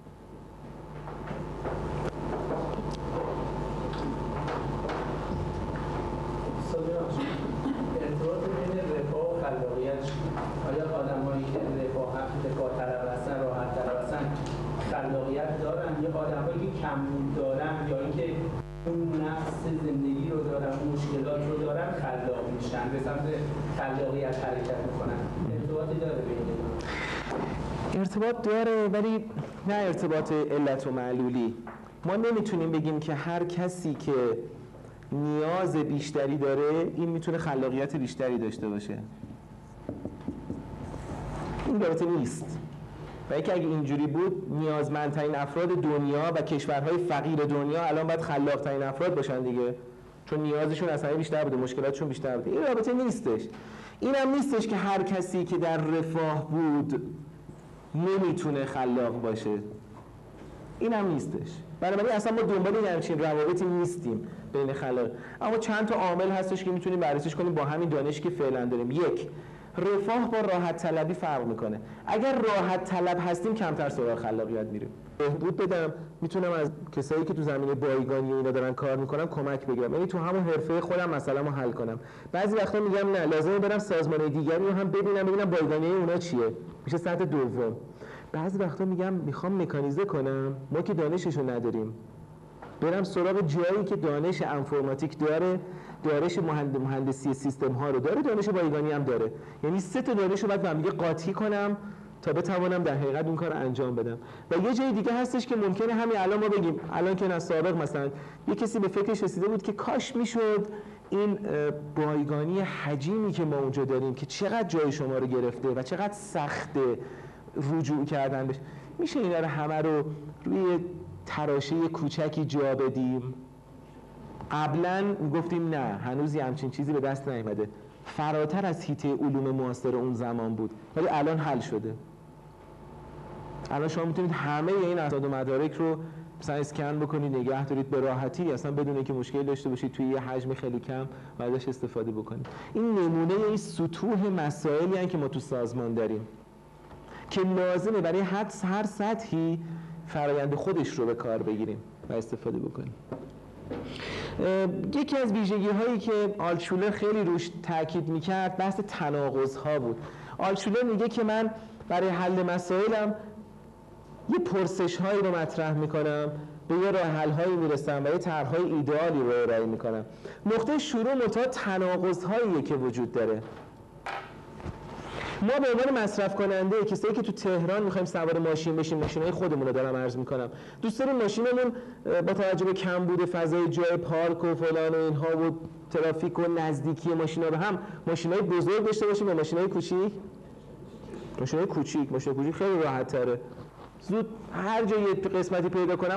خلاقیت دارن یا آدمایی که کمبود دارن یا اینکه اون نفس زندگی رو دارن، مشکلات رو دارن، خلاق میشن، به سمت خلاقیت حرکت میکنن؟ ارتباطی داره به این؟ ارتباط داره ولی نه ارتباط علت و معلولی. ما نمیتونیم بگیم که هر کسی که نیاز بیشتری داره این میتونه خلاقیت بیشتری داشته باشه. این رابطه نیست. و اینکه اگه اینجوری بود نیازمندترین افراد دنیا و کشورهای فقیر دنیا الان باید خلاق‌ترین افراد باشن دیگه، چون نیازشون اصلا بیشتر بوده، مشکلاتشون بیشتر بوده. این رابطه نیستش. اینم نیستش که هر کسی که در رفاه بود نمیتونه خلاق باشه. اینم نیستش. بنابراین اصلا ما دنبال این همچین روابطی نیستیم بین خلاق. اما چند تا عامل هستش که میتونیم بررسیش کنیم با همین دانشی که فعلا داریم. یک، رفاه با راحت طلبی فرق میکنه. اگر راحت طلب هستیم کمتر سراغ خلاقیت میریم. بهبود بدم، میتونم از کسایی که تو زمینه بایگانی اینا دارن کار میکنن کمک بگیرم، یعنی تو همون حرفه خودم مسئله‌مو حل کنم. بعضی وقتا میگم نه، لازمه برم سازمان دیگری رو هم ببینم بایگانی اونا چیه، میشه سطح دوم. بعضی وقتا میگم میخوام مکانیزه کنم، ما که دانششو نداریم، برم سراغ جایی که دانش انفرماتیک داره، دانش مهندسی سیستم ها رو داره، دانش بایگانی هم داره. یعنی 3 تا دانش رو باید با هم دیگه قاطی کنم تا بتوانم در حقیقت اون کار رو انجام بدم. و یه جای دیگه هستش که ممکنه همین الان ما بگیم، الان که از سابق مثلا یه کسی به فکرش رسیده بود که کاش میشد این بایگانی حجیمی که ما اونجا داریم که چقدر جای شما رو گرفته و چقدر سخته رجوع کردن بهش، میشه اینا رو همه رو روی تراشه کوچکی جا بدیم. قبلا گفتیم نه، هنوز همچین چیزی به دست نیامده، فراتر از حیطه علوم معاصر اون زمان بود، ولی الان حل شده. الان شما میتونید همه این اسناد و مدارک رو مثلا اسکن بکنید نگه دارید به راحتی، اصلا بدون اینکه مشکل داشته باشید توی یه حجم خیلی کم و ازش استفاده بکنید. این نمونه این سطوح مسائلی هستند که ما تو سازمان داریم که لازمه برای هر سطحی فرآیند خودش رو به کار بگیریم و استفاده بکنیم. یکی از ویژگی‌هایی که آلتشولر خیلی روش تاکید می‌کرد بحث تناقض‌ها بود. آلتشولر میگه که من برای حل مسائلم یه پرسش‌هایی رو مطرح می‌کنم، به یه راه حل‌هایی میرسم و یه طرح‌های ایدئالی رو ارائه می‌کنم. نقطه شروع منتها تناقض‌هاییه که وجود داره. ما به عنوان مصرف کننده، کسایی که تو تهران می‌خوایم سوار ماشین بشیم، ماشین‌های خودمون رو دارم عرض می‌کنم، دوست داریم ماشینمون با توجه به کمبود فضای جای پارک و فلان و اینها و ترافیک و نزدیکی ماشینا به هم، ماشین‌های بزرگ داشته باشیم یا ماشین‌های کوچیک؟ ماشین‌های کوچیک خیلی راحت‌تره. زود هر جا یه قسمتی پیدا کنم